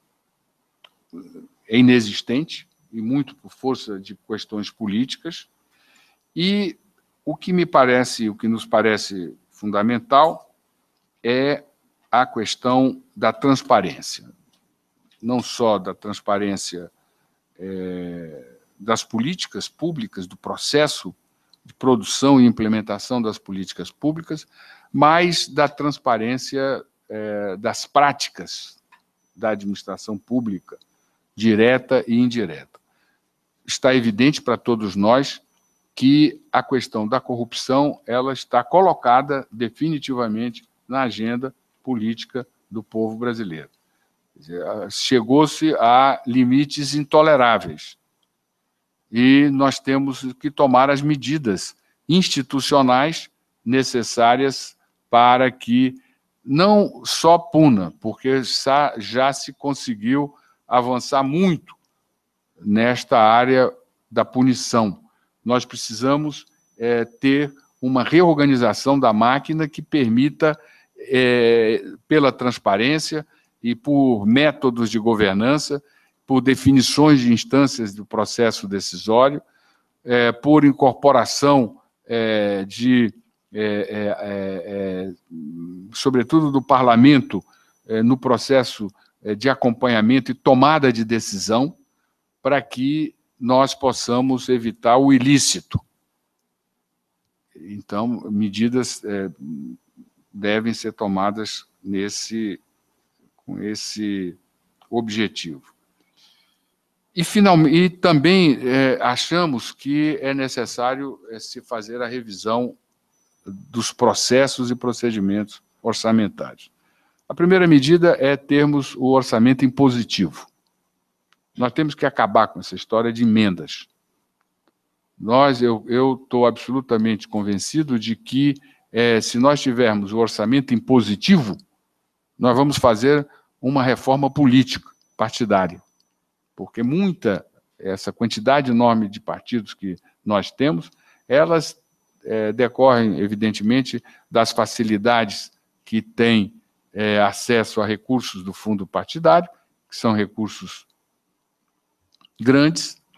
é inexistente, e muito por força de questões políticas. E o que me parece, o que nos parece fundamental é a questão da transparência. Não só da transparência é, das políticas públicas, do processo de produção e implementação das políticas públicas, mas da transparência é, das práticas da administração pública, direta e indireta. Está evidente para todos nós que a questão da corrupção ela está colocada definitivamente na agenda política do povo brasileiro. Chegou-se a limites intoleráveis e nós temos que tomar as medidas institucionais necessárias para que não só puna, porque já se conseguiu avançar muito nesta área da punição. Nós precisamos é, ter uma reorganização da máquina que permita, é, pela transparência e por métodos de governança, por definições de instâncias do processo decisório, é, por incorporação é, de, é, é, é, sobretudo do parlamento, é, no processo de acompanhamento e tomada de decisão, para que nós possamos evitar o ilícito. Então, medidas é, devem ser tomadas nesse, com esse objetivo. E, finalmente, e também é, achamos que é necessário é, se fazer a revisão dos processos e procedimentos orçamentários. A primeira medida é termos o orçamento impositivo. Nós temos que acabar com essa história de emendas. Nós, eu estou absolutamente convencido de que, é, se nós tivermos o orçamento impositivo, nós vamos fazer uma reforma política, partidária, porque muita, essa quantidade enorme de partidos que nós temos, elas é, decorrem, evidentemente, das facilidades que têm é, acesso a recursos do fundo partidário, que são recursos grandes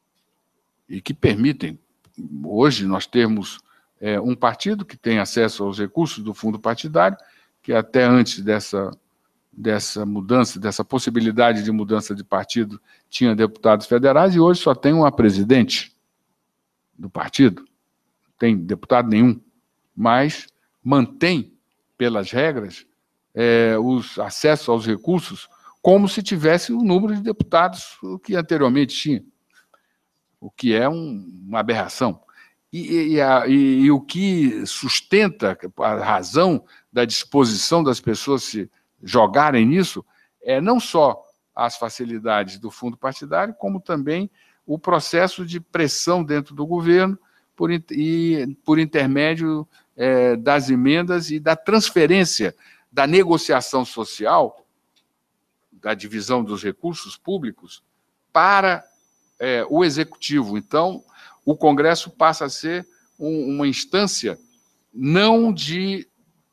e que permitem, hoje, nós termos é, um partido que tem acesso aos recursos do fundo partidário, que até antes dessa, dessa mudança, dessa possibilidade de mudança de partido, tinha deputados federais, e hoje só tem uma presidente do partido, não tem deputado nenhum, mas mantém, pelas regras, é, os acessos aos recursos como se tivesse o número de deputados que anteriormente tinha, o que é um, uma aberração. E, e, a, e, e o que sustenta a razão da disposição das pessoas se jogarem nisso é não só as facilidades do fundo partidário, como também o processo de pressão dentro do governo por, e, por intermédio é, das emendas e da transferência da negociação social, da divisão dos recursos públicos, para é, o Executivo. Então, o Congresso passa a ser um, uma instância não de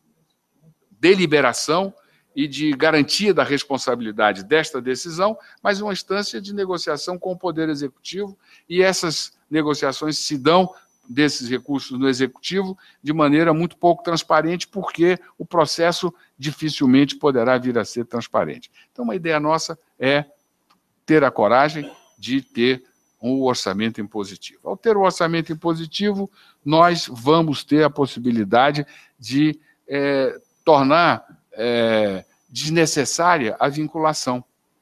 deliberação e de garantia da responsabilidade desta decisão, mas uma instância de negociação com o Poder Executivo, e essas negociações se dão desses recursos no Executivo de maneira muito pouco transparente, porque o processo dificilmente poderá vir a ser transparente. Então, uma ideia nossa é ter a coragem de ter um orçamento impositivo. Ao ter o orçamento impositivo, nós vamos ter a possibilidade de é, tornar é, desnecessária a vinculação.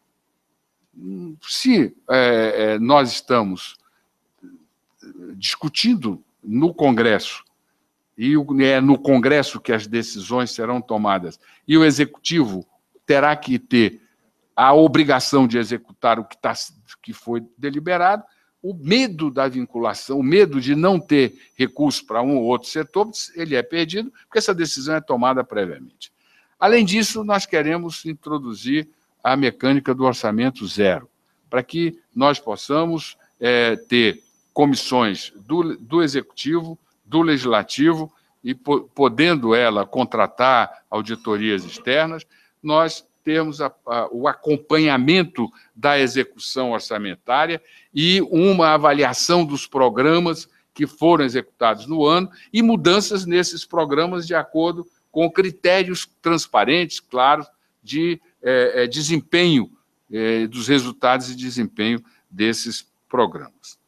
Se é, nós estamos discutindo no Congresso, e é no Congresso que as decisões serão tomadas, e o Executivo terá que ter a obrigação de executar o que, tá, que foi deliberado, o medo da vinculação, o medo de não ter recurso para um ou outro setor, ele é perdido, porque essa decisão é tomada previamente. Além disso, nós queremos introduzir a mecânica do orçamento zero, para que nós possamos é, ter comissões do, do Executivo, do Legislativo, e po, podendo ela contratar auditorias externas, nós termos a, a, o acompanhamento da execução orçamentária e uma avaliação dos programas que foram executados no ano e mudanças nesses programas de acordo com critérios transparentes, claros, de é, é, desempenho, é, dos resultados e desempenho desses programas.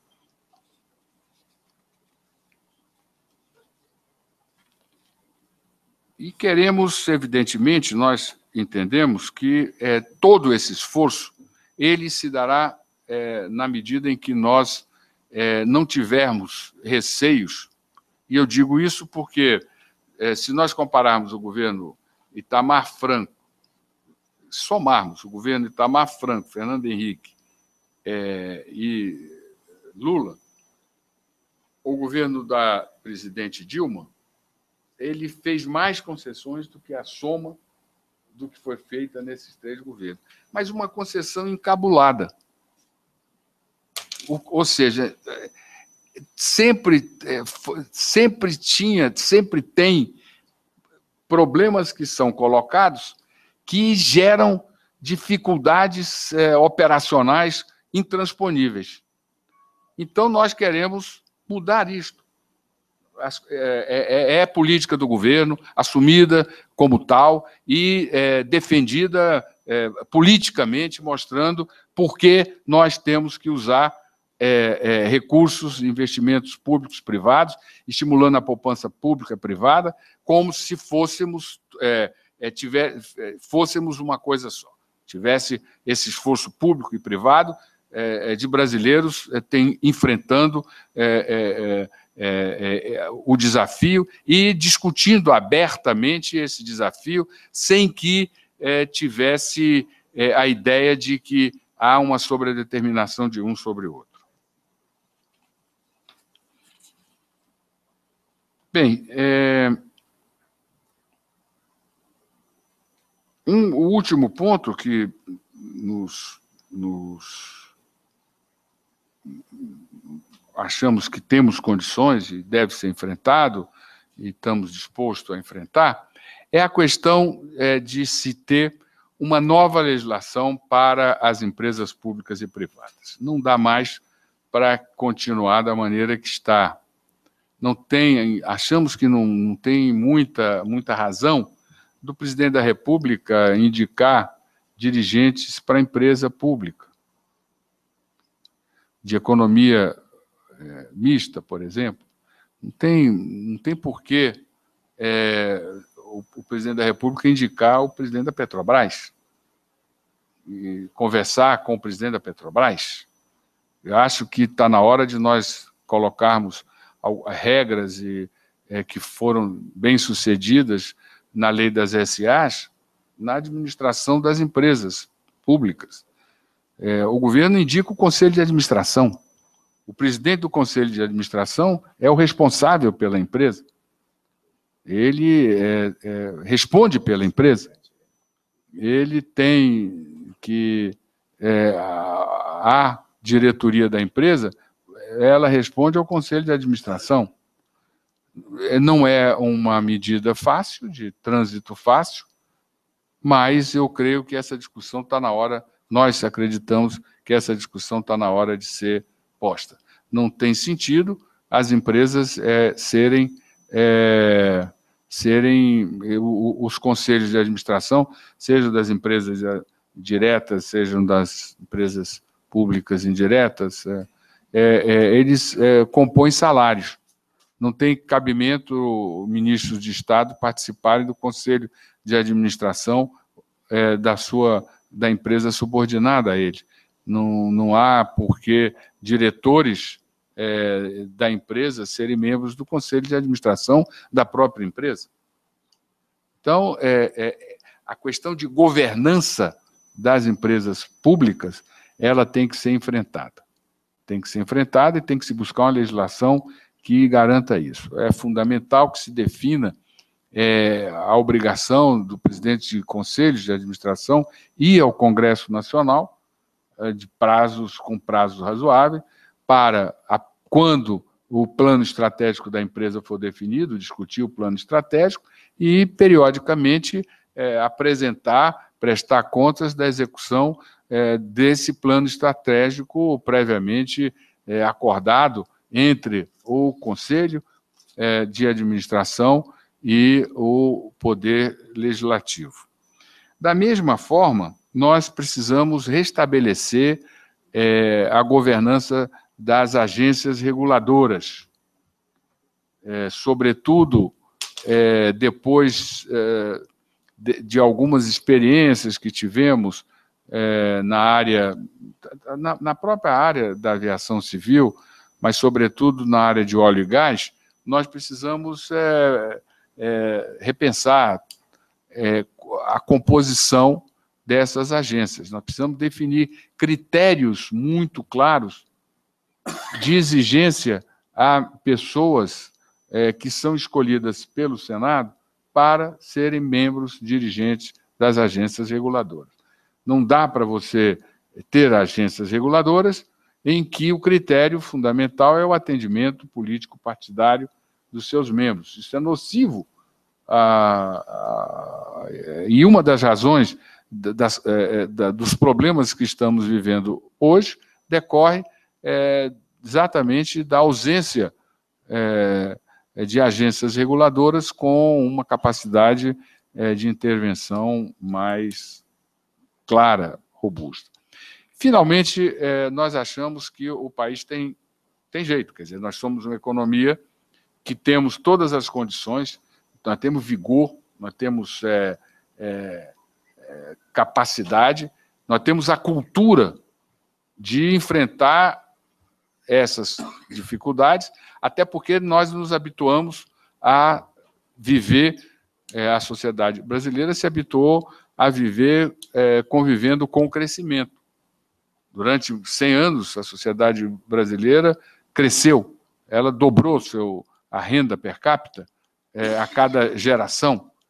E queremos, evidentemente, nós entendemos que é, todo esse esforço, ele se dará é, na medida em que nós é, não tivermos receios, e eu digo isso porque, é, se nós compararmos o governo Itamar Franco, somarmos o governo Itamar Franco, Fernando Henrique é, e Lula, o governo da presidente Dilma, ele fez mais concessões do que a soma do que foi feita nesses três governos. Mas uma concessão encabulada. O, ou seja, sempre, sempre tinha, sempre tem problemas que são colocados que geram dificuldades é, operacionais intransponíveis. Então, nós queremos mudar isto. É, é, é política do governo, assumida como tal e é, defendida é, politicamente, mostrando por que nós temos que usar é, é, recursos, investimentos públicos privados, estimulando a poupança pública privada, como se fôssemos, é, é, tiver, fôssemos uma coisa só. Tivesse esse esforço público e privado é, de brasileiros é, tem, enfrentando é, é, É, é, é, o desafio e discutindo abertamente esse desafio sem que é, tivesse é, a ideia de que há uma sobredeterminação de um sobre o outro. Bem, é, Um, o último ponto que nos, nos achamos que temos condições e deve ser enfrentado, e estamos dispostos a enfrentar, é a questão é, de se ter uma nova legislação para as empresas públicas e privadas. Não dá mais para continuar da maneira que está. Não tem, achamos que não, não tem muita, muita razão do presidente da República indicar dirigentes para a empresa pública, de economia é, mista, por exemplo. Não tem, não tem porquê é, o, o presidente da República indicar o presidente da Petrobras e conversar com o presidente da Petrobras. Eu acho que está na hora de nós colocarmos regras e, é, que foram bem-sucedidas na lei das S As, na administração das empresas públicas. É, o governo indica o conselho de administração. O presidente do conselho de administração é o responsável pela empresa. Ele é, é, responde pela empresa. Ele tem que... É, a, a diretoria da empresa, ela responde ao conselho de administração. Não é uma medida fácil, de trânsito fácil, mas eu creio que essa discussão está na hora, nós acreditamos que essa discussão está na hora de ser posta. Não tem sentido as empresas é, serem, é, serem os conselhos de administração, sejam das empresas diretas, sejam das empresas públicas indiretas, é, é, eles é, compõem salários. Não tem cabimento ministros de Estado participarem do conselho de administração é, da, sua, da empresa subordinada a ele. Não, não há porquê diretores é, da empresa serem membros do conselho de administração da própria empresa. Então, é, é, a questão de governança das empresas públicas, ela tem que ser enfrentada. Tem que ser enfrentada e tem que se buscar uma legislação que garanta isso. É fundamental que se defina é, a obrigação do presidente de conselhos de administração ir ao Congresso Nacional, é, de prazos, com prazos razoáveis, para, a, quando o plano estratégico da empresa for definido, discutir o plano estratégico e, periodicamente, é, apresentar, prestar contas da execução é, desse plano estratégico previamente é, acordado entre o Conselho é, de Administração e o Poder Legislativo. Da mesma forma, nós precisamos restabelecer é, a governança das agências reguladoras, é, sobretudo é, depois é, de, de algumas experiências que tivemos é, na área, na, na própria área da aviação civil, mas, sobretudo, na área de óleo e gás, nós precisamos é, é, repensar é, a composição dessas agências. Nós precisamos definir critérios muito claros de exigência a pessoas é, que são escolhidas pelo Senado para serem membros dirigentes das agências reguladoras. Não dá para você ter agências reguladoras em que o critério fundamental é o atendimento político-partidário dos seus membros. Isso é nocivo. Ah, ah, e uma das razões das, é, da, dos problemas que estamos vivendo hoje decorre é, exatamente da ausência é, de agências reguladoras com uma capacidade é, de intervenção mais clara, robusta. Finalmente, eh, nós achamos que o país tem, tem jeito, quer dizer, nós somos uma economia que temos todas as condições, nós temos vigor, nós temos é, é, é, capacidade, nós temos a cultura de enfrentar essas dificuldades, até porque nós nos habituamos a viver, é, a sociedade brasileira se habituou a viver é, convivendo com o crescimento. Durante cem anos, a sociedade brasileira cresceu, ela dobrou seu, a renda per capita é, a cada geração.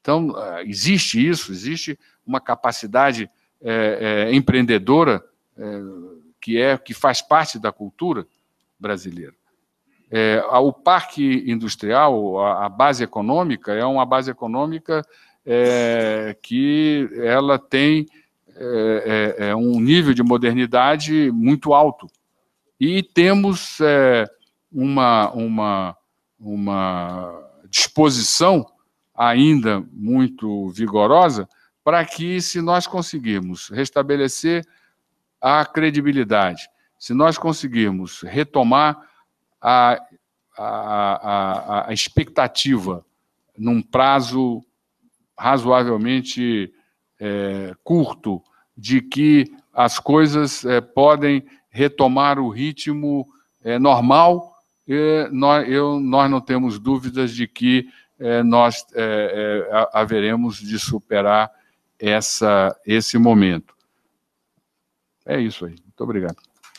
Então, existe isso, existe uma capacidade é, é, empreendedora é, que, é, que faz parte da cultura brasileira. É, o parque industrial, a, a base econômica, é uma base econômica é, que ela tem é, é, um nível de modernidade muito alto. E temos é, uma, uma, uma disposição ainda muito vigorosa para que, se nós conseguirmos restabelecer a credibilidade, se nós conseguirmos retomar a, a, a, a expectativa num prazo razoavelmente é, curto de que as coisas é, podem retomar o ritmo é, normal, e nós, eu, nós não temos dúvidas de que é, nós é, é, haveremos de superar essa, esse momento. É isso aí. Muito obrigado.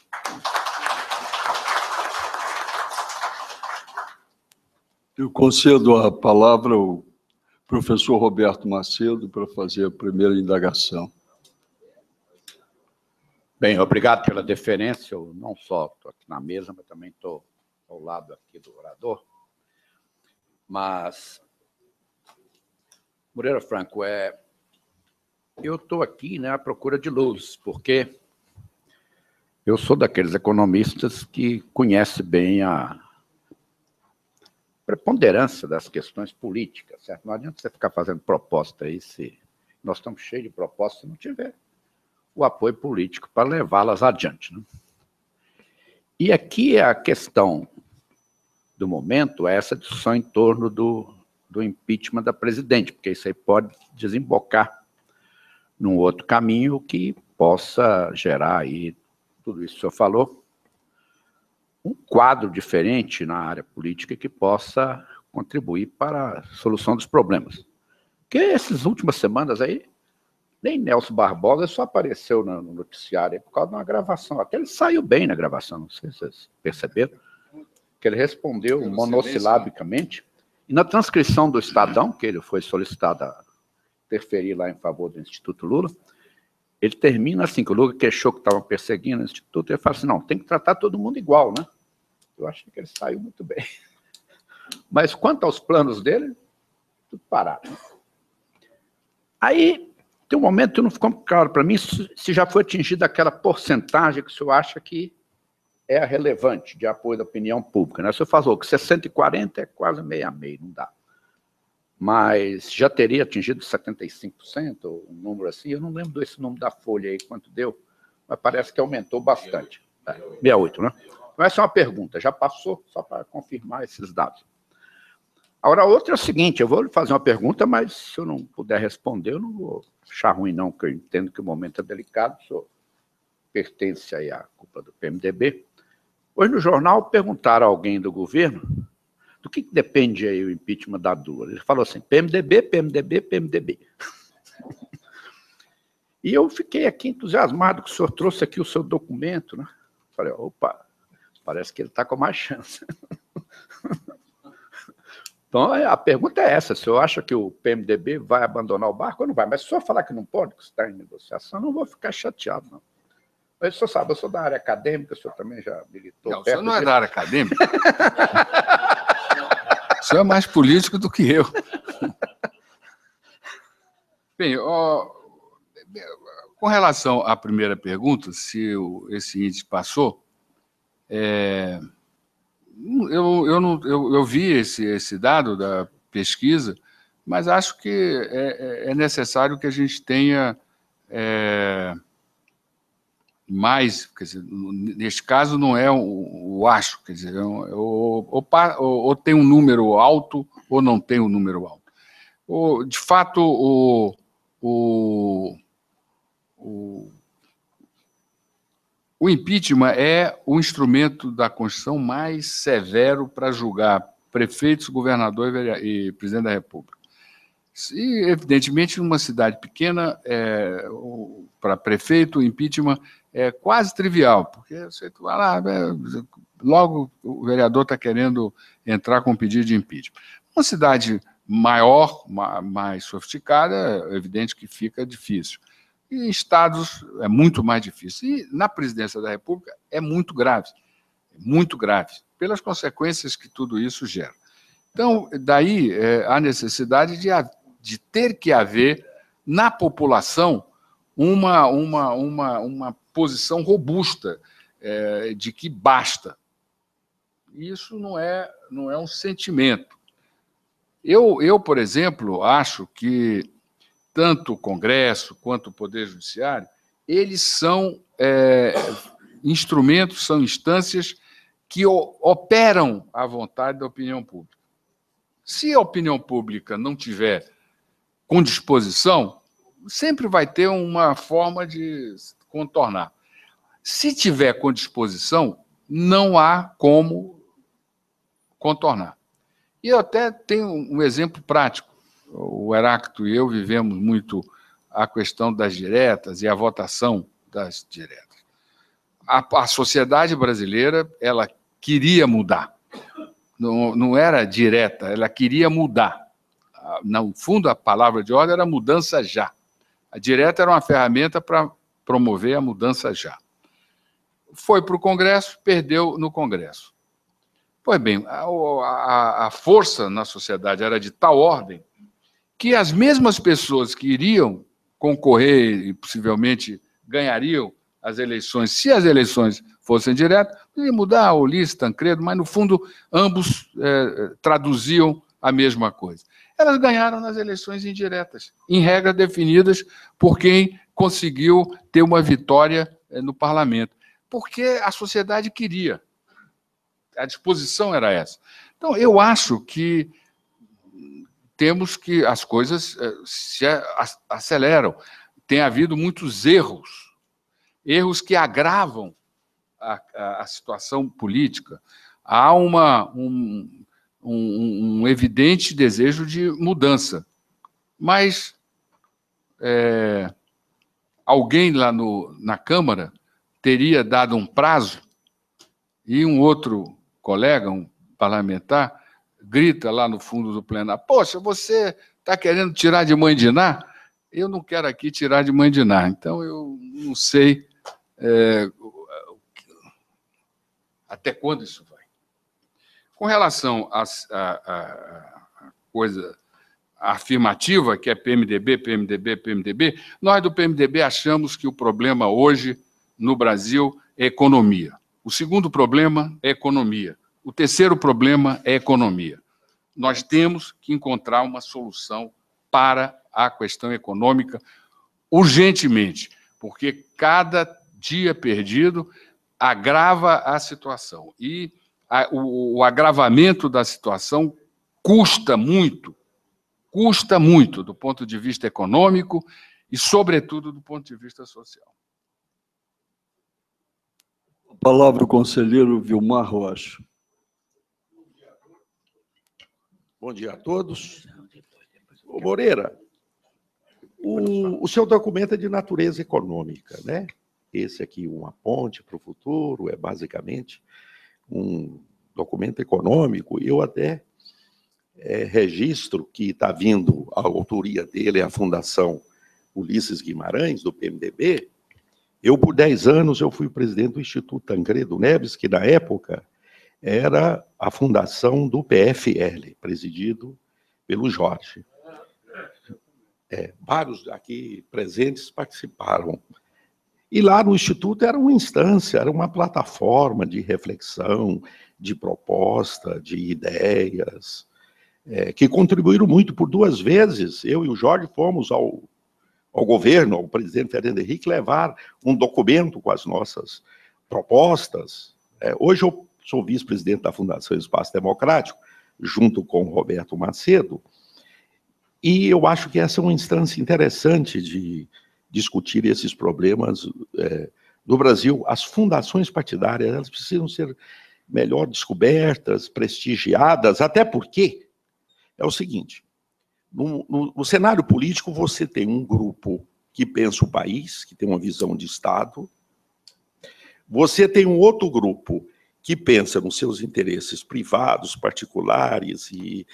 Eu concedo a palavra ao professor Roberto Macedo para fazer a primeira indagação. Bem, obrigado pela deferência. Eu não só estou aqui na mesa, mas também estou ao lado aqui do orador. Mas, Moreira Franco, é, eu estou aqui, né, à procura de luz, porque eu sou daqueles economistas que conhece bem a preponderância das questões políticas, certo? Não adianta você ficar fazendo proposta aí, se nós estamos cheios de propostas, se não tiver o apoio político para levá-las adiante, né? E aqui a questão do momento é essa discussão em torno do, do impeachment da presidente, porque isso aí pode desembocar num outro caminho que possa gerar aí, tudo isso que o senhor falou, um quadro diferente na área política que possa contribuir para a solução dos problemas. Porque essas últimas semanas aí, nem Nelson Barbosa só apareceu no noticiário por causa de uma gravação. Até ele saiu bem na gravação, não sei se vocês perceberam, que ele respondeu monossilabicamente. E na transcrição do Estadão, que ele foi solicitado a interferir lá em favor do Instituto Lula, ele termina assim, que o Lula queixou que estavam perseguindo o Instituto, e ele fala assim, não, tem que tratar todo mundo igual, né? Eu achei que ele saiu muito bem. Mas quanto aos planos dele, tudo parado. Aí, tem um momento que não ficou claro para mim se já foi atingida aquela porcentagem que o senhor acha que é a relevante de apoio da opinião pública, né? O senhor falou que sessenta e quarenta é quase meio a meio, não dá. Mas já teria atingido setenta e cinco por cento, ou um número assim, eu não lembro desse número da Folha aí, quanto deu, mas parece que aumentou bastante. É, sessenta e oito, né? Então, essa é uma pergunta, já passou, só para confirmar esses dados. Agora, a outra é o seguinte, eu vou lhe fazer uma pergunta, mas se eu não puder responder, eu não vou achar ruim, não, porque eu entendo que o momento é delicado, o senhor pertence aí à cúpula do P M D B. Hoje, no jornal, perguntaram a alguém do governo do que, que depende aí o impeachment da Lula. Ele falou assim, P M D B, P M D B, P M D B. E eu fiquei aqui entusiasmado que o senhor trouxe aqui o seu documento, né? Falei, opa, parece que ele está com mais chance. Então, a pergunta é essa, se eu acho que o P M D B vai abandonar o barco ou não vai, mas se o senhor falar que não pode, que está em negociação, eu não vou ficar chateado, não. Mas o senhor sabe, eu sou da área acadêmica, o senhor também já militou. Não, o senhor não é da área acadêmica? O senhor é mais político do que eu. Bem, ó, com relação à primeira pergunta, se o, esse índice passou, é, eu, eu, não, eu, eu vi esse, esse dado da pesquisa, mas acho que é, é necessário que a gente tenha é, mais, quer dizer, neste caso não é o, o acho, quer dizer, ou, ou, ou, ou tem um número alto ou não tem um número alto. O, de fato, o, o, o, o impeachment é o instrumento da Constituição mais severo para julgar prefeitos, governador e, e presidente da República. E, evidentemente, numa cidade pequena, é, para prefeito, o impeachment é quase trivial, porque você vai lá, logo o vereador está querendo entrar com um pedido de impeachment. Uma cidade maior, mais sofisticada, é evidente que fica difícil. E em estados é muito mais difícil. E na presidência da República é muito grave, muito grave, pelas consequências que tudo isso gera. Então, daí é, a necessidade de, de ter que haver na população uma, uma, uma, uma posição robusta é, de que basta. Isso não é, não é um sentimento. Eu, eu, por exemplo, acho que tanto o Congresso quanto o Poder Judiciário, eles são é, instrumentos, são instâncias que operam à vontade da opinião pública. Se a opinião pública não tiver com disposição, sempre vai ter uma forma de contornar. Se tiver com disposição, não há como contornar. E eu até tenho um exemplo prático. O Heráclito e eu vivemos muito a questão das diretas e a votação das diretas. A, a sociedade brasileira, ela queria mudar. Não, não era direta, ela queria mudar. No fundo, a palavra de ordem era mudança já. A direta era uma ferramenta para promover a mudança já. Foi para o Congresso, perdeu no Congresso. Pois bem, a, a, a força na sociedade era de tal ordem que as mesmas pessoas que iriam concorrer e possivelmente ganhariam as eleições, se as eleições fossem diretas, ia mudar o Ulisses, Tancredo, mas, no fundo, ambos é, traduziam a mesma coisa. Elas ganharam nas eleições indiretas, em regras definidas por quem conseguiu ter uma vitória é, no parlamento, porque a sociedade queria. A disposição era essa. Então, eu acho que temos que as coisas se aceleram. Tem havido muitos erros, erros que agravam a, a, a situação política. Há uma, um, um, um evidente desejo de mudança, mas é, alguém lá no, na Câmara teria dado um prazo e um outro colega, um parlamentar, grita lá no fundo do plenário: poxa, você está querendo tirar de Mãe Diná? Eu não quero aqui tirar de Mãe Diná, então eu não sei é, até quando isso vai. Com relação à coisa afirmativa, que é P M D B, P M D B, P M D B, nós do P M D B achamos que o problema hoje no Brasil é economia. O segundo problema é economia. O terceiro problema é economia. Nós temos que encontrar uma solução para a questão econômica urgentemente, porque cada dia perdido agrava a situação. E a, o, o agravamento da situação custa muito, custa muito do ponto de vista econômico e, sobretudo, do ponto de vista social. A palavra o conselheiro Vilmar Rocha. Bom dia a todos. Ô, Moreira, o, o seu documento é de natureza econômica, né? Esse aqui, uma ponte para o futuro, é basicamente um documento econômico. Eu até é, registro que está vindo, a autoria dele é a Fundação Ulisses Guimarães, do P M D B. Eu, por dez anos, eu fui presidente do Instituto Tancredo Neves, que, na época, era a fundação do P F L, presidido pelo Jorge. É, vários aqui presentes participaram. E lá no Instituto era uma instância, era uma plataforma de reflexão, de proposta, de ideias, é, que contribuíram muito. Por duas vezes, eu e o Jorge fomos ao, ao governo, ao presidente Fernando Henrique, levar um documento com as nossas propostas. É, hoje eu sou vice-presidente da Fundação Espaço Democrático, junto com o Roberto Macedo, e eu acho que essa é uma instância interessante de discutir esses problemas é, do Brasil. As fundações partidárias, elas precisam ser melhor descobertas, prestigiadas, até porque é o seguinte, no, no, no cenário político você tem um grupo que pensa o país, que tem uma visão de Estado, você tem um outro grupo que pensa nos seus interesses privados, particulares e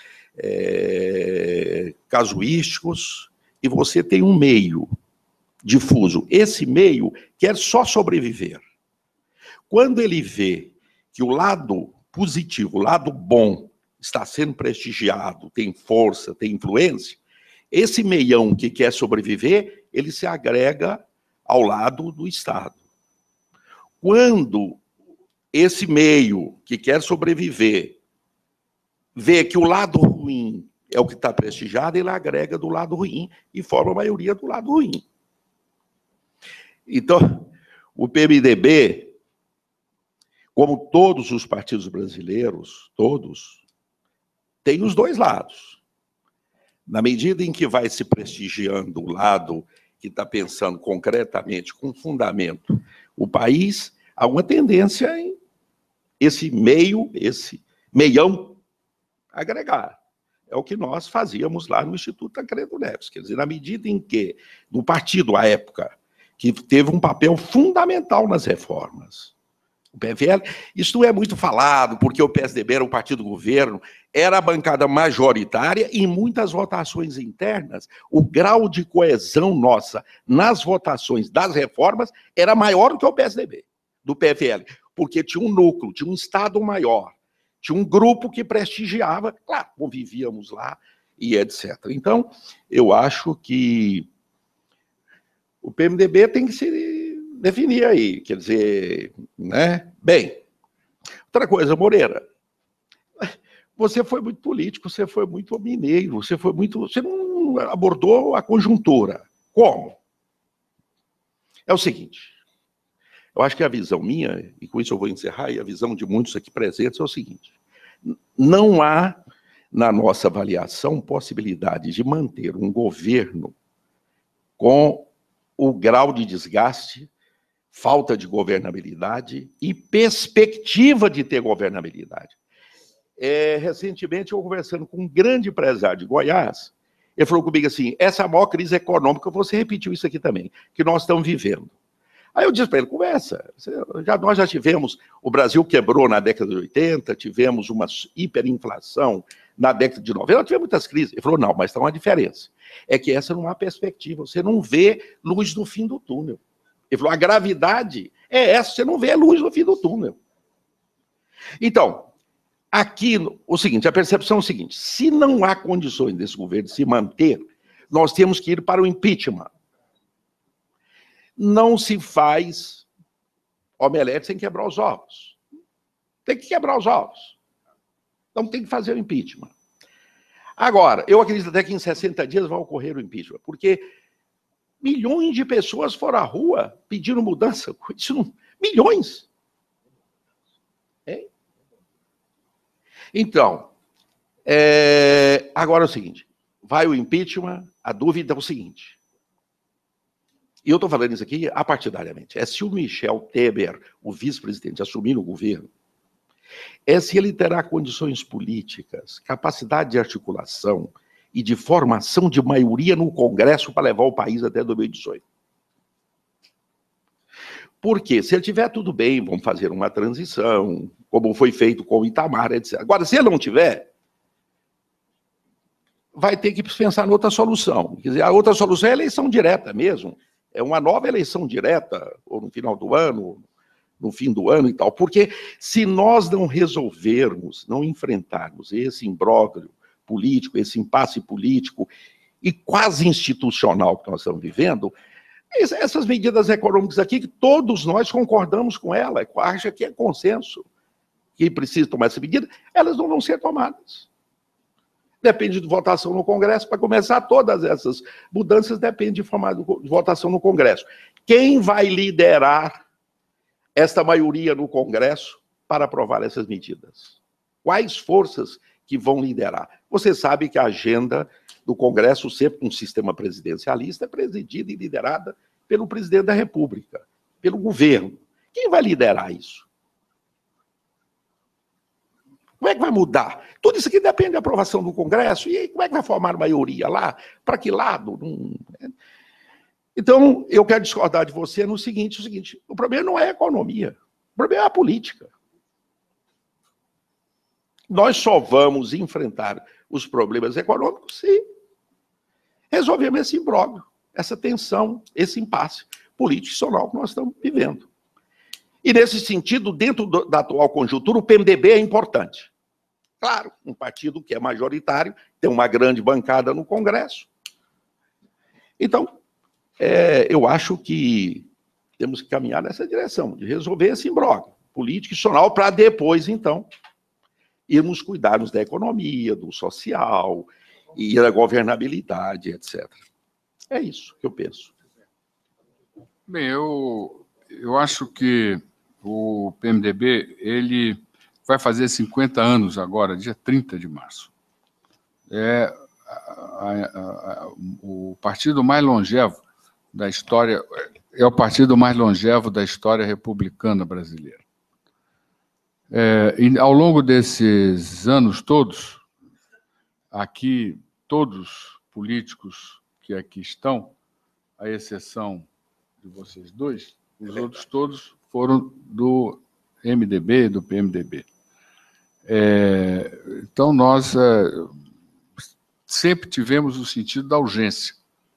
é, casuísticos, e você tem um meio difuso. Esse meio quer só sobreviver. Quando ele vê que o lado positivo, o lado bom, está sendo prestigiado, tem força, tem influência, esse meião que quer sobreviver, ele se agrega ao lado do Estado. Quando esse meio que quer sobreviver vê que o lado ruim é o que está prestigiado, ele agrega do lado ruim e forma a maioria do lado ruim. Então, o P M D B, como todos os partidos brasileiros, todos, tem os dois lados. Na medida em que vai se prestigiando o lado que está pensando concretamente, com fundamento, o país, há uma tendência em esse meio, esse meião, agregar. É o que nós fazíamos lá no Instituto Tancredo Neves. Quer dizer, na medida em que, no partido, à época, que teve um papel fundamental nas reformas, o P F L, isso não é muito falado, porque o P S D B era um partido do governo, era a bancada majoritária e em muitas votações internas, o grau de coesão nossa nas votações das reformas era maior do que o P S D B, do P F L, porque tinha um núcleo, tinha um Estado maior, tinha um grupo que prestigiava, claro, convivíamos lá e etcétera. Então, eu acho que o P M D B tem que se definir aí, quer dizer, né? Bem, outra coisa, Moreira, você foi muito político, você foi muito mineiro, você foi muito, você não abordou a conjuntura. Como? É o seguinte, eu acho que a visão minha, e com isso eu vou encerrar, e a visão de muitos aqui presentes é o seguinte, não há, na nossa avaliação, possibilidade de manter um governo com o grau de desgaste, falta de governabilidade e perspectiva de ter governabilidade. É, recentemente, eu conversando com um grande empresário de Goiás, ele falou comigo assim, essa é a maior crise econômica, você repetiu isso aqui também, que nós estamos vivendo. Aí eu disse para ele, conversa, já, nós já tivemos, o Brasil quebrou na década de oitenta, tivemos uma hiperinflação na década de noventa, tivemos muitas crises. Ele falou, não, mas tem uma diferença, é que essa não há perspectiva, você não vê luz no fim do túnel. Ele falou, a gravidade é essa, você não vê a luz no fim do túnel. Então, aqui, o seguinte, a percepção é o seguinte, se não há condições desse governo se manter, nós temos que ir para o impeachment. Não se faz omelete sem quebrar os ovos. Tem que quebrar os ovos. Então tem que fazer o impeachment. Agora, eu acredito até que em sessenta dias vai ocorrer o impeachment, porque milhões de pessoas foram à rua pedindo mudança. Isso não... Milhões. É? Então, é... agora é o seguinte, vai o impeachment, a dúvida é o seguinte, e eu estou falando isso aqui apartidariamente, é se o Michel Temer, o vice-presidente, assumir o governo, é se ele terá condições políticas, capacidade de articulação e de formação de maioria no Congresso para levar o país até dois mil e dezoito. Porque se ele tiver tudo bem, vamos fazer uma transição, como foi feito com o Itamar, etcétera. Agora, se ele não tiver, vai ter que pensar em outra solução. Quer dizer, a outra solução é a eleição direta mesmo. É uma nova eleição direta, ou no final do ano, no fim do ano e tal. Porque se nós não resolvermos, não enfrentarmos esse imbróglio político, esse impasse político e quase institucional que nós estamos vivendo, essas medidas econômicas aqui, que todos nós concordamos com ela, acha que é consenso, que precisa tomar essa medida, elas não vão ser tomadas. Depende de votação no Congresso, para começar, todas essas mudanças dependem de, forma de votação no Congresso. Quem vai liderar esta maioria no Congresso para aprovar essas medidas? Quais forças que vão liderar? Você sabe que a agenda do Congresso, sempre com um sistema presidencialista, é presidida e liderada pelo presidente da República, pelo governo. Quem vai liderar isso? Como é que vai mudar? Tudo isso aqui depende da aprovação do Congresso. E aí, como é que vai formar maioria lá? Para que lado? Então, eu quero discordar de você no seguinte, o seguinte, o problema não é a economia, o problema é a política. nós só vamos enfrentar os problemas econômicos se resolvermos esse imbróglio, essa tensão, esse impasse político e social que nós estamos vivendo. E, nesse sentido, dentro do, da atual conjuntura, o P M D B é importante. Claro, um partido que é majoritário, tem uma grande bancada no Congresso. Então, é, eu acho que temos que caminhar nessa direção, de resolver esse imbróglio político e social, para depois, então, irmos cuidarmos da economia, do social, e da governabilidade, etcétera. É isso que eu penso. Bem, eu, eu acho que o P M D B ele vai fazer cinquenta anos agora, dia trinta de março. É a, a, a, o partido mais longevo da história, é o partido mais longevo da história republicana brasileira. É, e ao longo desses anos todos, aqui, todos políticos que aqui estão, à exceção de vocês dois, os outros todos foram do M D B, do P M D B. É, então, nós é, sempre tivemos o sentido da urgência.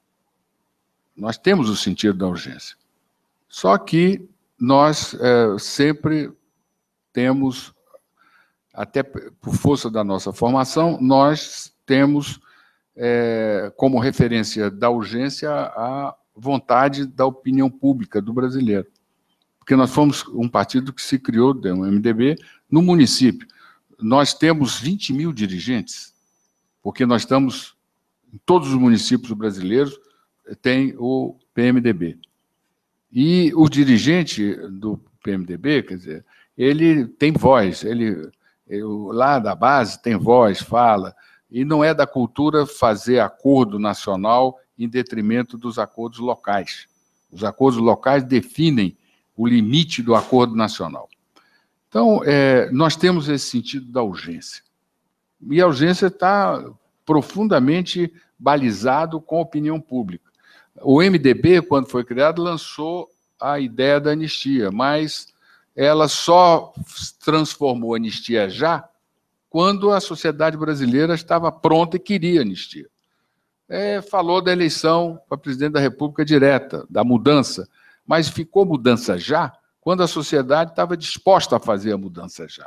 Nós temos o sentido da urgência. Só que nós é, sempre temos, até por força da nossa formação, nós temos é, como referência da urgência a vontade da opinião pública do brasileiro. Porque nós fomos um partido que se criou, o M D B, no município. Nós temos vinte mil dirigentes, porque nós estamos, em todos os municípios brasileiros, tem o P M D B. E o dirigente do P M D B, quer dizer, ele tem voz, ele, ele lá da base tem voz, fala, e não é da cultura fazer acordo nacional em detrimento dos acordos locais. Os acordos locais definem o limite do acordo nacional. Então, é, nós temos esse sentido da urgência. E a urgência está profundamente balizado com a opinião pública. O M D B, quando foi criado, lançou a ideia da anistia, mas ela só transformou a anistia já quando a sociedade brasileira estava pronta e queria anistia. É, falou da eleição para presidente da República direta, da mudança, mas ficou mudança já quando a sociedade estava disposta a fazer a mudança já.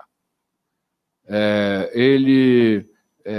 É, ele,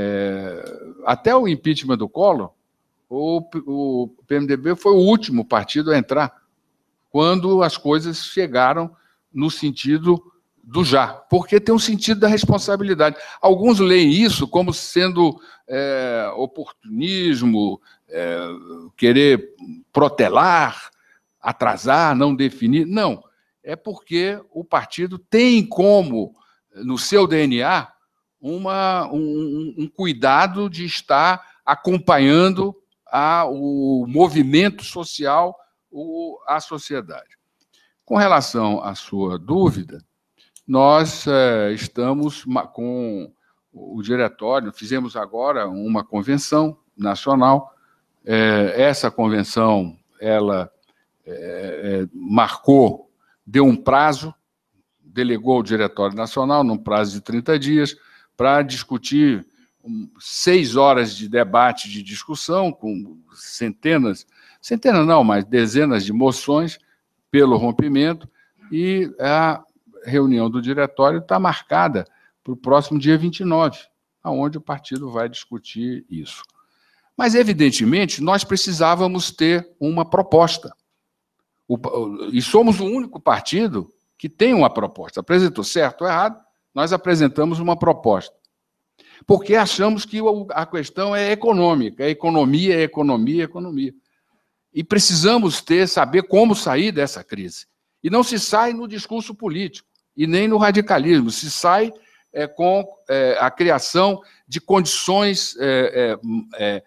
é, até o impeachment do Collor, o, o P M D B foi o último partido a entrar, quando as coisas chegaram no sentido do já, porque tem um sentido da responsabilidade. Alguns leem isso como sendo é, oportunismo, é, querer protelar, atrasar, não definir. Não, é porque o partido tem como, no seu D N A, uma, um, um cuidado de estar acompanhando a, o movimento social, o, a sociedade. Com relação à sua dúvida, nós é, estamos com o diretório, fizemos agora uma convenção nacional. É, essa convenção, ela é, é, marcou, deu um prazo, delegou ao Diretório Nacional, num prazo de trinta dias, para discutir um, seis horas de debate, de discussão, com centenas, centenas não, mas dezenas de moções pelo rompimento, e a reunião do diretório está marcada para o próximo dia vinte e nove, onde o partido vai discutir isso. Mas, evidentemente, nós precisávamos ter uma proposta. O, e somos o único partido que tem uma proposta. Apresentou certo ou errado, nós apresentamos uma proposta. Porque achamos que a questão é econômica, é economia, é economia, é economia. E precisamos ter, saber como sair dessa crise. E não se sai no discurso político, e nem no radicalismo, se sai é, com é, a criação de condições é, é,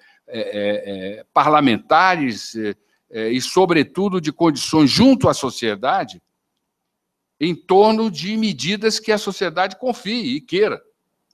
é, é, parlamentares é, é, e, sobretudo, de condições junto à sociedade em torno de medidas que a sociedade confie e queira,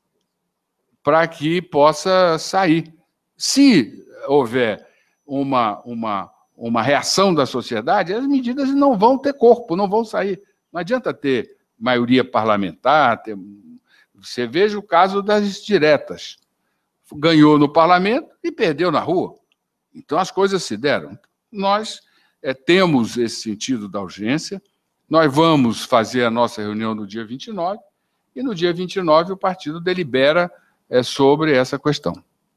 para que possa sair. Se houver uma, uma, uma reação da sociedade, as medidas não vão ter corpo, não vão sair. Não adianta ter maioria parlamentar, ter Você veja o caso das diretas. Ganhou no parlamento e perdeu na rua. Então, as coisas se deram. Nós é, temos esse sentido da urgência. Nós vamos fazer a nossa reunião no dia vinte e nove, e no dia vinte e nove o partido delibera é, sobre essa questão.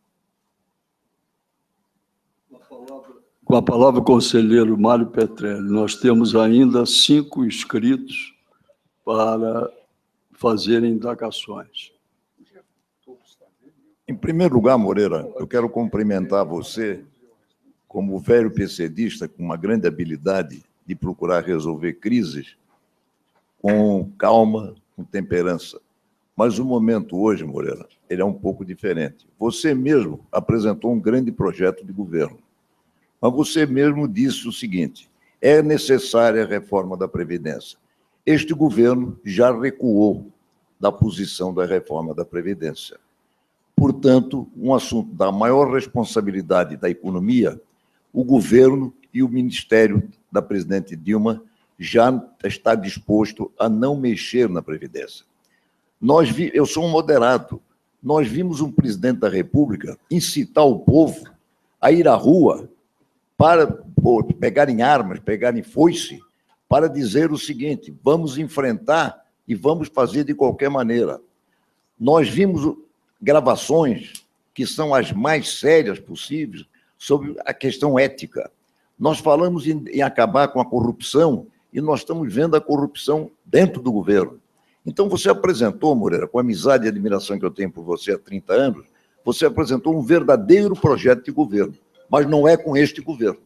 Com a palavra, o conselheiro Mário Petrelli. Nós temos ainda cinco inscritos para fazerem indagações. Em primeiro lugar, Moreira, eu quero cumprimentar você como velho PCdista com uma grande habilidade de procurar resolver crises com calma, com temperança. Mas o momento hoje, Moreira, ele é um pouco diferente. Você mesmo apresentou um grande projeto de governo, mas você mesmo disse o seguinte: é necessária a reforma da Previdência. Este governo já recuou da posição da reforma da Previdência. Portanto, um assunto da maior responsabilidade da economia, o governo e o Ministério da presidente Dilma já está disposto a não mexer na Previdência. Nós vi, eu sou um moderado. Nós vimos um presidente da República incitar o povo a ir à rua para pô, pegarem armas, pegarem foice, para dizer o seguinte: vamos enfrentar e vamos fazer de qualquer maneira. Nós vimos gravações que são as mais sérias possíveis sobre a questão ética. Nós falamos em, em acabar com a corrupção e nós estamos vendo a corrupção dentro do governo. Então, você apresentou, Moreira, com a amizade e admiração que eu tenho por você há trinta anos, você apresentou um verdadeiro projeto de governo, mas não é com este governo.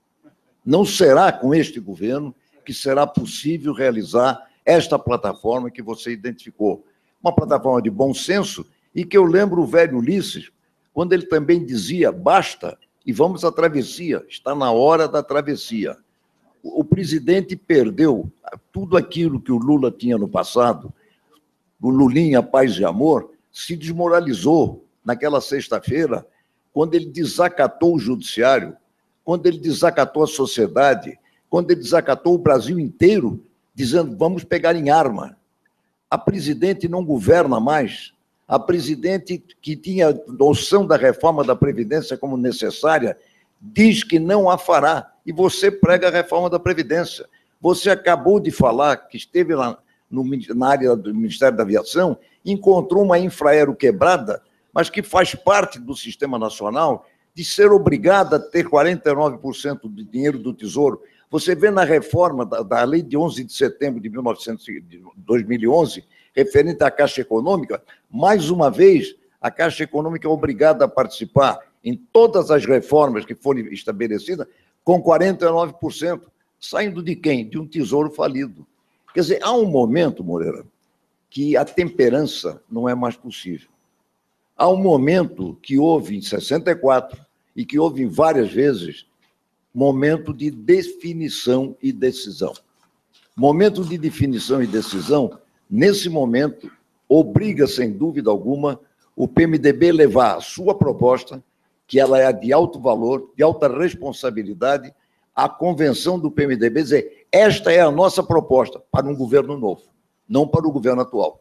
Não será com este governo que será possível realizar esta plataforma que você identificou. Uma plataforma de bom senso e que eu lembro o velho Ulisses, quando ele também dizia: basta e vamos à travessia, está na hora da travessia. O presidente perdeu tudo aquilo que o Lula tinha no passado, o Lulinha, paz e amor, se desmoralizou naquela sexta-feira, quando ele desacatou o judiciário, quando ele desacatou a sociedade, quando ele desacatou o Brasil inteiro, dizendo: vamos pegar em arma. A presidente não governa mais. A presidente, que tinha noção da reforma da Previdência como necessária, diz que não a fará. E você prega a reforma da Previdência. Você acabou de falar que esteve lá no, na área do Ministério da Aviação, encontrou uma infraero quebrada, mas que faz parte do Sistema Nacional, de ser obrigada a ter quarenta e nove por cento de dinheiro do Tesouro. Você vê na reforma da, da lei de onze de setembro de, mil e novecentos, de dois mil e onze, referente à Caixa Econômica, mais uma vez, a Caixa Econômica é obrigada a participar em todas as reformas que forem estabelecidas com quarenta e nove por cento, saindo de quem? De um tesouro falido. Quer dizer, há um momento, Moreira, que a temperança não é mais possível. Há um momento que houve em sessenta e quatro e que houve várias vezes, momento de definição e decisão. Momento de definição e decisão, nesse momento, obriga, sem dúvida alguma, o P M D B levar a sua proposta, que ela é de alto valor, de alta responsabilidade, à convenção do P M D B, dizer: esta é a nossa proposta para um governo novo, não para o governo atual.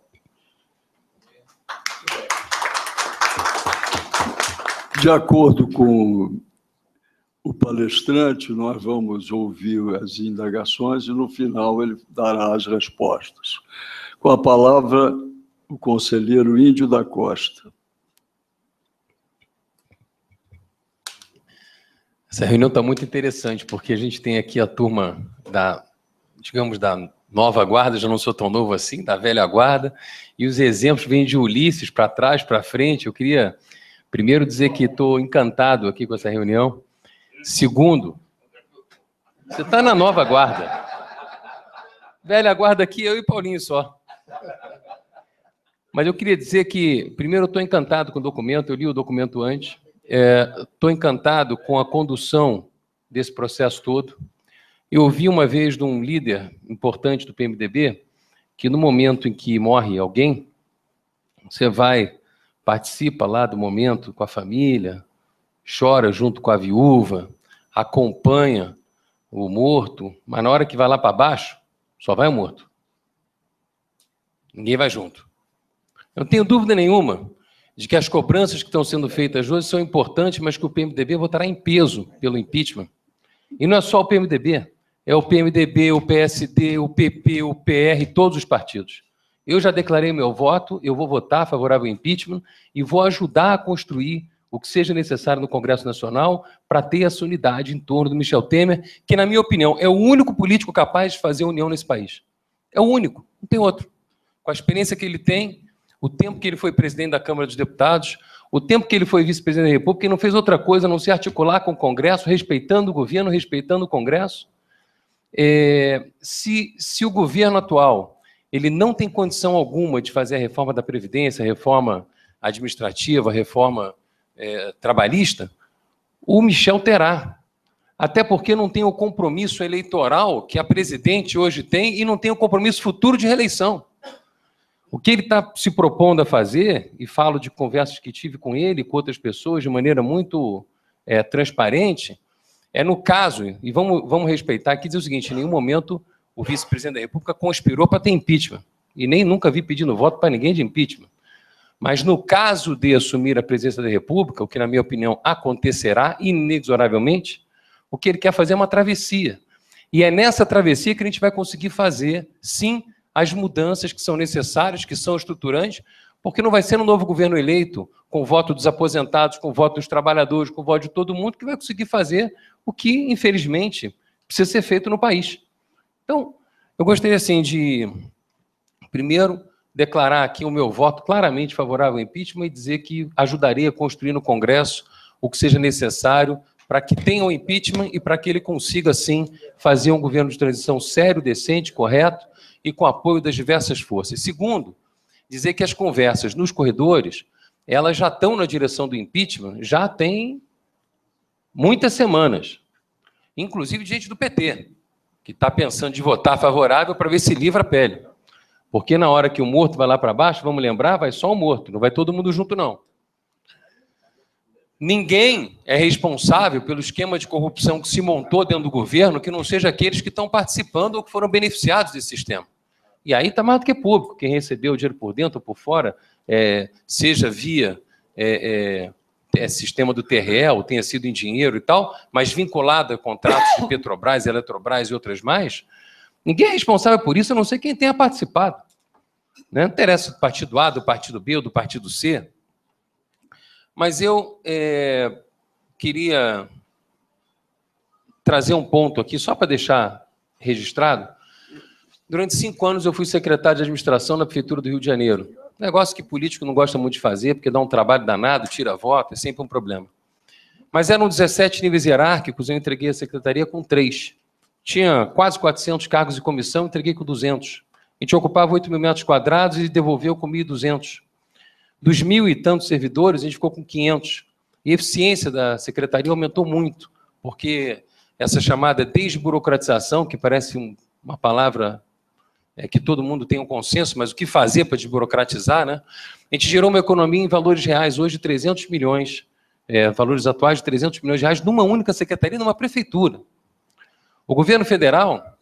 De acordo com o palestrante, nós vamos ouvir as indagações e, no final, ele dará as respostas. Com a palavra, o conselheiro Índio da Costa. Essa reunião está muito interessante, porque a gente tem aqui a turma da, digamos, da nova guarda, já não sou tão novo assim, da velha guarda, e os exemplos vêm de Ulisses para trás, para frente. Eu queria, primeiro, dizer que estou encantado aqui com essa reunião. Segundo, você está na nova guarda. Velha guarda aqui, eu e Paulinho só. Mas eu queria dizer que, primeiro, eu estou encantado com o documento, eu li o documento antes, estou é, encantado com a condução desse processo todo. Eu ouvi uma vez de um líder importante do P M D B que, no momento em que morre alguém, você vai, participa lá do momento com a família, chora junto com a viúva, acompanha o morto, mas na hora que vai lá para baixo, só vai o morto. Ninguém vai junto. Eu não tenho dúvida nenhuma de que as cobranças que estão sendo feitas hoje são importantes, mas que o P M D B votará em peso pelo impeachment. E não é só o P M D B, é o P M D B, o P S D, o P P, o P R, todos os partidos. Eu já declarei meu voto, eu vou votar favorável ao impeachment e vou ajudar a construir o que seja necessário no Congresso Nacional para ter essa unidade em torno do Michel Temer, que, na minha opinião, é o único político capaz de fazer união nesse país. É o único, não tem outro. Com a experiência que ele tem, o tempo que ele foi presidente da Câmara dos Deputados, o tempo que ele foi vice-presidente da República, ele não fez outra coisa a não se articular com o Congresso, respeitando o governo, respeitando o Congresso. É, se, se o governo atual ele não tem condição alguma de fazer a reforma da Previdência, a reforma administrativa, a reforma é, trabalhista, o Michel terá. Até porque não tem o compromisso eleitoral que a presidente hoje tem e não tem o compromisso futuro de reeleição. O que ele está se propondo a fazer, e falo de conversas que tive com ele e com outras pessoas de maneira muito é, transparente, é no caso, e vamos, vamos respeitar, que diz o seguinte: em nenhum momento o vice-presidente da República conspirou para ter impeachment, e nem nunca vi pedindo voto para ninguém de impeachment. Mas no caso de assumir a presidência da República, o que, na minha opinião, acontecerá inexoravelmente, o que ele quer fazer é uma travessia. E é nessa travessia que a gente vai conseguir fazer, sim, as mudanças que são necessárias, que são estruturantes, porque não vai ser um novo governo eleito, com o voto dos aposentados, com o voto dos trabalhadores, com o voto de todo mundo, que vai conseguir fazer o que, infelizmente, precisa ser feito no país. Então, eu gostaria, assim, de, primeiro, declarar aqui o meu voto claramente favorável ao impeachment e dizer que ajudarei a construir no Congresso o que seja necessário para que tenha o impeachment e para que ele consiga, sim, fazer um governo de transição sério, decente, correto e com apoio das diversas forças. Segundo, dizer que as conversas nos corredores, elas já estão na direção do impeachment, já tem muitas semanas, inclusive gente do P T, que está pensando de votar favorável para ver se livra a pele. Porque na hora que o morto vai lá para baixo, vamos lembrar, vai só o morto, não vai todo mundo junto, não. Ninguém é responsável pelo esquema de corrupção que se montou dentro do governo que não seja aqueles que estão participando ou que foram beneficiados desse sistema. E aí está mais do que público. Quem recebeu o dinheiro por dentro ou por fora, é, seja via é, é, é, sistema do T R E, ou tenha sido em dinheiro e tal, mas vinculado a contratos de Petrobras, Eletrobras e outras mais, ninguém é responsável por isso, a não ser quem tenha participado. Não interessa do partido A, do partido B ou do partido C. Mas eu é, queria trazer um ponto aqui, só para deixar registrado. Durante cinco anos eu fui secretário de administração na Prefeitura do Rio de Janeiro. Negócio que político não gosta muito de fazer, porque dá um trabalho danado, tira voto, é sempre um problema. Mas eram dezessete níveis hierárquicos, eu entreguei a secretaria com três. Tinha quase quatrocentos cargos de comissão, entreguei com duzentos. A gente ocupava oito mil metros quadrados e devolveu com mil e duzentos. Dos mil e tantos servidores, a gente ficou com quinhentos. E a eficiência da secretaria aumentou muito, porque essa chamada desburocratização, que parece um, uma palavra é, que todo mundo tem um consenso, mas o que fazer para desburocratizar, né? A gente gerou uma economia em valores reais, hoje de trezentos milhões, é, valores atuais de trezentos milhões de reais, numa única secretaria, numa prefeitura. O governo federal,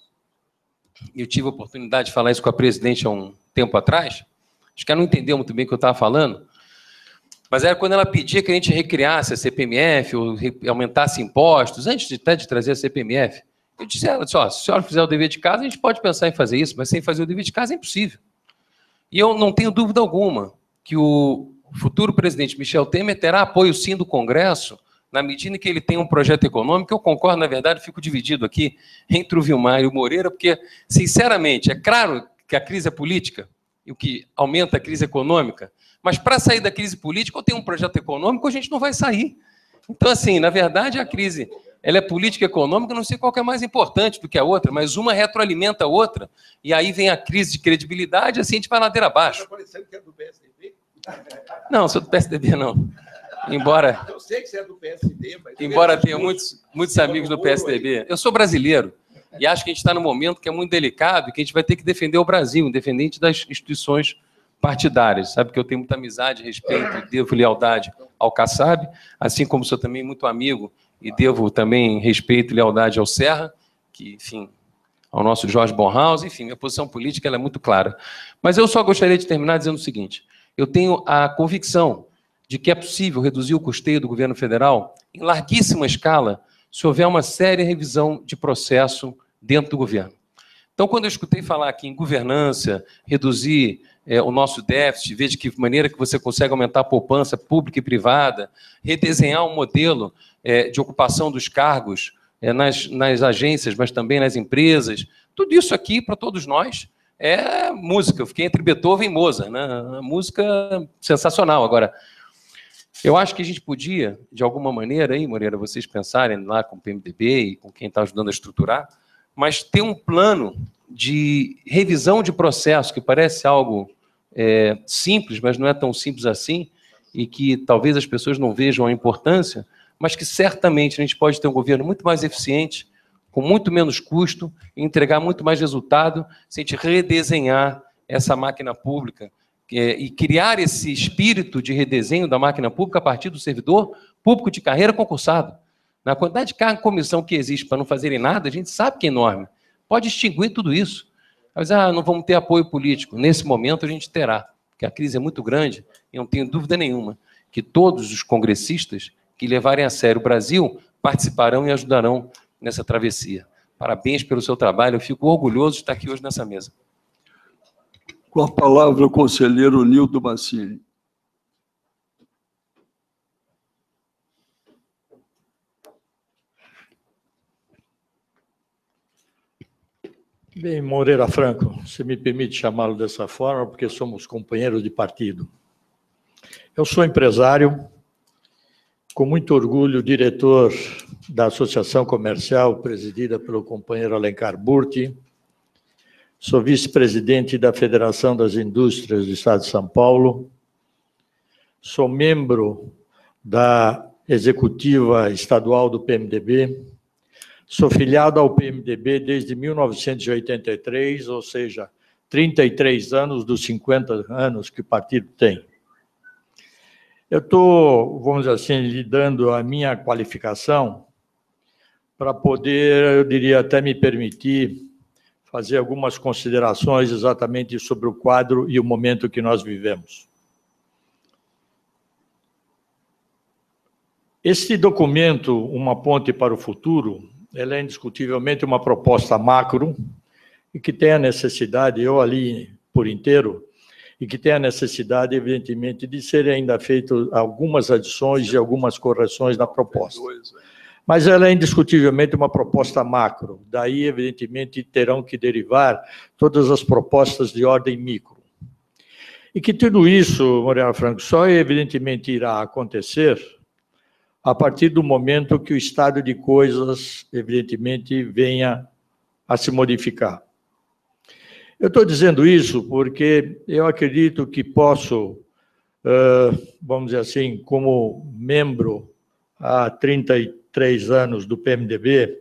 eu tive a oportunidade de falar isso com a presidente há um tempo atrás, acho que ela não entendeu muito bem o que eu estava falando, mas era quando ela pedia que a gente recriasse a C P M F ou aumentasse impostos, antes de, até de trazer a C P M F. Eu disse a ela, disse, ó, se a senhora fizer o dever de casa, a gente pode pensar em fazer isso, mas sem fazer o dever de casa é impossível. E eu não tenho dúvida alguma que o futuro presidente Michel Temer terá apoio, sim, do Congresso, na medida em que ele tem um projeto econômico. Eu concordo, na verdade, fico dividido aqui entre o Vilmar e o Moreira, porque, sinceramente, é claro que a crise é política, e o que aumenta a crise econômica, mas para sair da crise política, ou tem um projeto econômico, ou a gente não vai sair. Então, assim, na verdade, a crise ela é política e econômica, não sei qual que é mais importante do que a outra, mas uma retroalimenta a outra, e aí vem a crise de credibilidade, assim a gente vai ladeira abaixo. Está parecendo que é do P S D B? Não, sou do P S D B, não. Embora... Eu sei que você é do P S D, mas... Embora tenha muitos, muitos amigos do P S D B. Eu sou brasileiro. E acho que a gente está num momento que é muito delicado e que a gente vai ter que defender o Brasil, independente das instituições partidárias. Sabe que eu tenho muita amizade, respeito e devo lealdade ao Kassab, assim como sou também muito amigo e devo também respeito e lealdade ao Serra, que, enfim, ao nosso Jorge Bornhaus. Enfim, minha posição política ela é muito clara. Mas eu só gostaria de terminar dizendo o seguinte, eu tenho a convicção de que é possível reduzir o custeio do governo federal em larguíssima escala se houver uma séria revisão de processo dentro do governo. Então, quando eu escutei falar aqui em governança, reduzir é, o nosso déficit, ver de que maneira que você consegue aumentar a poupança pública e privada, redesenhar um modelo é, de ocupação dos cargos é, nas, nas agências, mas também nas empresas, tudo isso aqui, para todos nós, é música. Eu fiquei entre Beethoven e Mozart, né? Música sensacional. Agora, eu acho que a gente podia, de alguma maneira, aí, Moreira, vocês pensarem lá com o P M D B e com quem está ajudando a estruturar, mas ter um plano de revisão de processo, que parece algo é, simples, mas não é tão simples assim, e que talvez as pessoas não vejam a importância, mas que certamente a gente pode ter um governo muito mais eficiente, com muito menos custo, e entregar muito mais resultado, se a gente redesenhar essa máquina pública é, e criar esse espírito de redesenho da máquina pública a partir do servidor público de carreira concursado. Na quantidade de carga e comissão que existe para não fazerem nada, a gente sabe que é enorme. Pode extinguir tudo isso. Mas ah, não vamos ter apoio político. Nesse momento a gente terá, porque a crise é muito grande, e não tenho dúvida nenhuma que todos os congressistas que levarem a sério o Brasil participarão e ajudarão nessa travessia. Parabéns pelo seu trabalho, eu fico orgulhoso de estar aqui hoje nessa mesa. Com a palavra o conselheiro Nildo Massini. Bem, Moreira Franco, se me permite chamá-lo dessa forma, porque somos companheiros de partido. Eu sou empresário, com muito orgulho, diretor da Associação Comercial, presidida pelo companheiro Alencar Burti. Sou vice-presidente da Federação das Indústrias do Estado de São Paulo. Sou membro da Executiva Estadual do P M D B. Sou filiado ao P M D B desde mil novecentos e oitenta e três, ou seja, trinta e três anos dos cinquenta anos que o partido tem. Eu estou, vamos dizer assim, lhe dando a minha qualificação para poder, eu diria, até me permitir fazer algumas considerações exatamente sobre o quadro e o momento que nós vivemos. Este documento, Uma Ponte para o Futuro, ela é indiscutivelmente uma proposta macro e que tem a necessidade, eu ali por inteiro, e que tem a necessidade, evidentemente, de serem ainda feitas algumas adições e algumas correções na proposta. Mas ela é indiscutivelmente uma proposta macro, daí, evidentemente, terão que derivar todas as propostas de ordem micro. E que tudo isso, Moreira Franco, só evidentemente irá acontecer a partir do momento que o estado de coisas, evidentemente, venha a se modificar. Eu estou dizendo isso porque eu acredito que posso, vamos dizer assim, como membro há trinta e três anos do P M D B,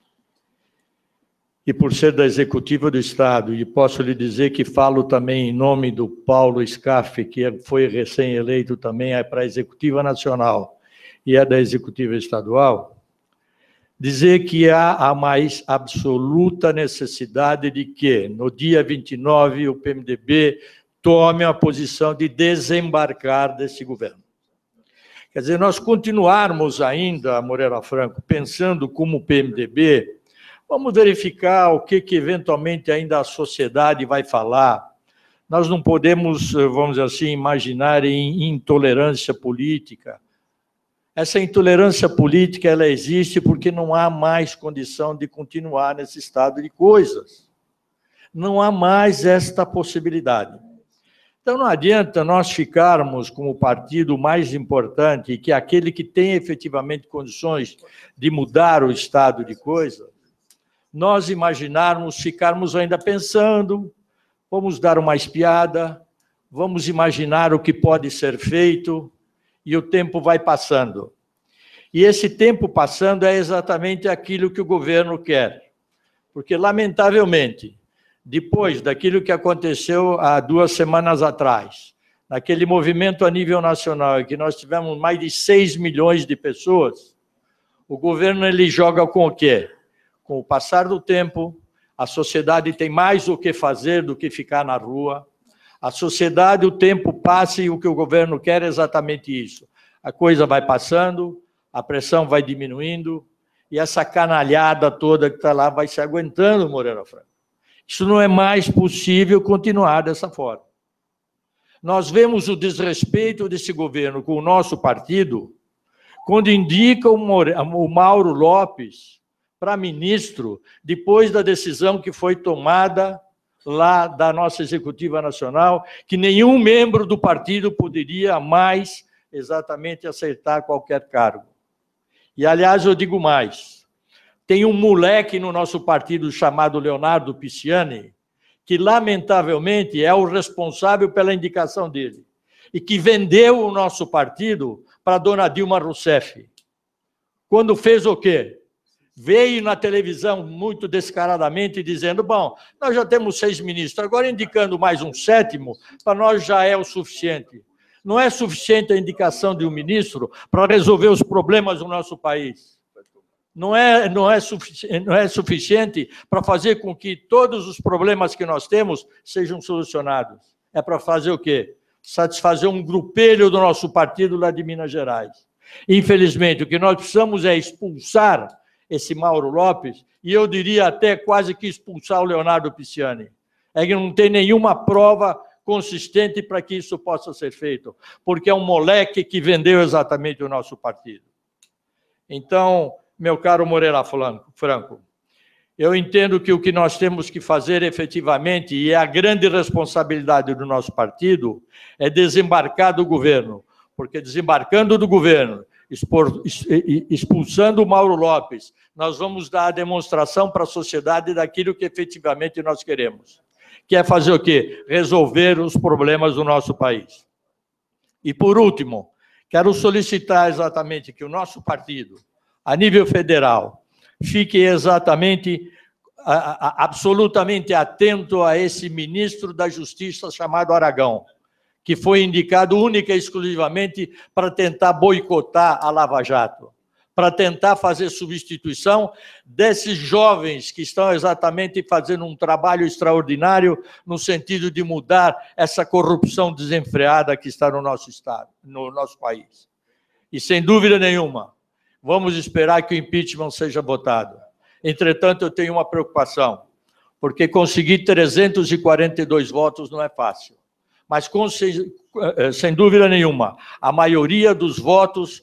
e por ser da Executiva do Estado, e posso lhe dizer que falo também em nome do Paulo Scaff, que foi recém-eleito também para a Executiva Nacional, e é da Executiva Estadual, dizer que há a mais absoluta necessidade de que, no dia vinte e nove, o P M D B tome a posição de desembarcar desse governo. Quer dizer, nós continuarmos ainda, Moreira Franco, pensando como P M D B, vamos verificar o que, que eventualmente ainda a sociedade vai falar. Nós não podemos, vamos dizer assim, imaginar em intolerância política. Essa intolerância política, ela existe porque não há mais condição de continuar nesse estado de coisas. Não há mais esta possibilidade. Então, não adianta nós ficarmos como o partido mais importante, que é aquele que tem efetivamente condições de mudar o estado de coisas, nós imaginarmos, ficarmos ainda pensando, vamos dar uma espiada, vamos imaginar o que pode ser feito, e o tempo vai passando. E esse tempo passando é exatamente aquilo que o governo quer. Porque, lamentavelmente, depois daquilo que aconteceu há duas semanas atrás, naquele movimento a nível nacional, em que nós tivemos mais de seis milhões de pessoas, o governo ele joga com o quê? Com o passar do tempo, a sociedade tem mais o que fazer do que ficar na rua, A sociedade, o tempo passa e o que o governo quer é exatamente isso. A coisa vai passando, a pressão vai diminuindo e essa canalhada toda que está lá vai se aguentando, Moreira Franco. Isso não é mais possível continuar dessa forma. Nós vemos o desrespeito desse governo com o nosso partido quando indica o Mauro Lopes para ministro, depois da decisão que foi tomada lá da nossa Executiva Nacional, que nenhum membro do partido poderia mais exatamente aceitar qualquer cargo. E, aliás, eu digo mais, tem um moleque no nosso partido chamado Leonardo Pisciani, que, lamentavelmente, é o responsável pela indicação dele, e que vendeu o nosso partido para a dona Dilma Rousseff. Quando fez o quê? Veio na televisão muito descaradamente dizendo, bom, nós já temos seis ministros, agora indicando mais um sétimo, para nós já é o suficiente. Não é suficiente a indicação de um ministro para resolver os problemas do nosso país. Não é, não é, sufici- não é suficiente para fazer com que todos os problemas que nós temos sejam solucionados. É para fazer o quê? Satisfazer um grupelho do nosso partido lá de Minas Gerais. Infelizmente, o que nós precisamos é expulsar esse Mauro Lopes, e eu diria até quase que expulsar o Leonardo Pisciani. É que não tem nenhuma prova consistente para que isso possa ser feito, porque é um moleque que vendeu exatamente o nosso partido. Então, meu caro Moreira Franco, eu entendo que o que nós temos que fazer efetivamente, e é a grande responsabilidade do nosso partido, é desembarcar do governo, porque desembarcando do governo, expulsando o Mauro Lopes, nós vamos dar a demonstração para a sociedade daquilo que efetivamente nós queremos, que é fazer o quê? Resolver os problemas do nosso país. E, por último, quero solicitar exatamente que o nosso partido, a nível federal, fique exatamente, a, a, absolutamente atento a esse ministro da Justiça chamado Aragão, que foi indicado única e exclusivamente para tentar boicotar a Lava Jato, para tentar fazer substituição desses jovens que estão exatamente fazendo um trabalho extraordinário no sentido de mudar essa corrupção desenfreada que está no nosso estado, no nosso país. E, sem dúvida nenhuma, vamos esperar que o impeachment seja votado. Entretanto, eu tenho uma preocupação, porque conseguir trezentos e quarenta e dois votos não é fácil. Mas, com, sem dúvida nenhuma, a maioria dos votos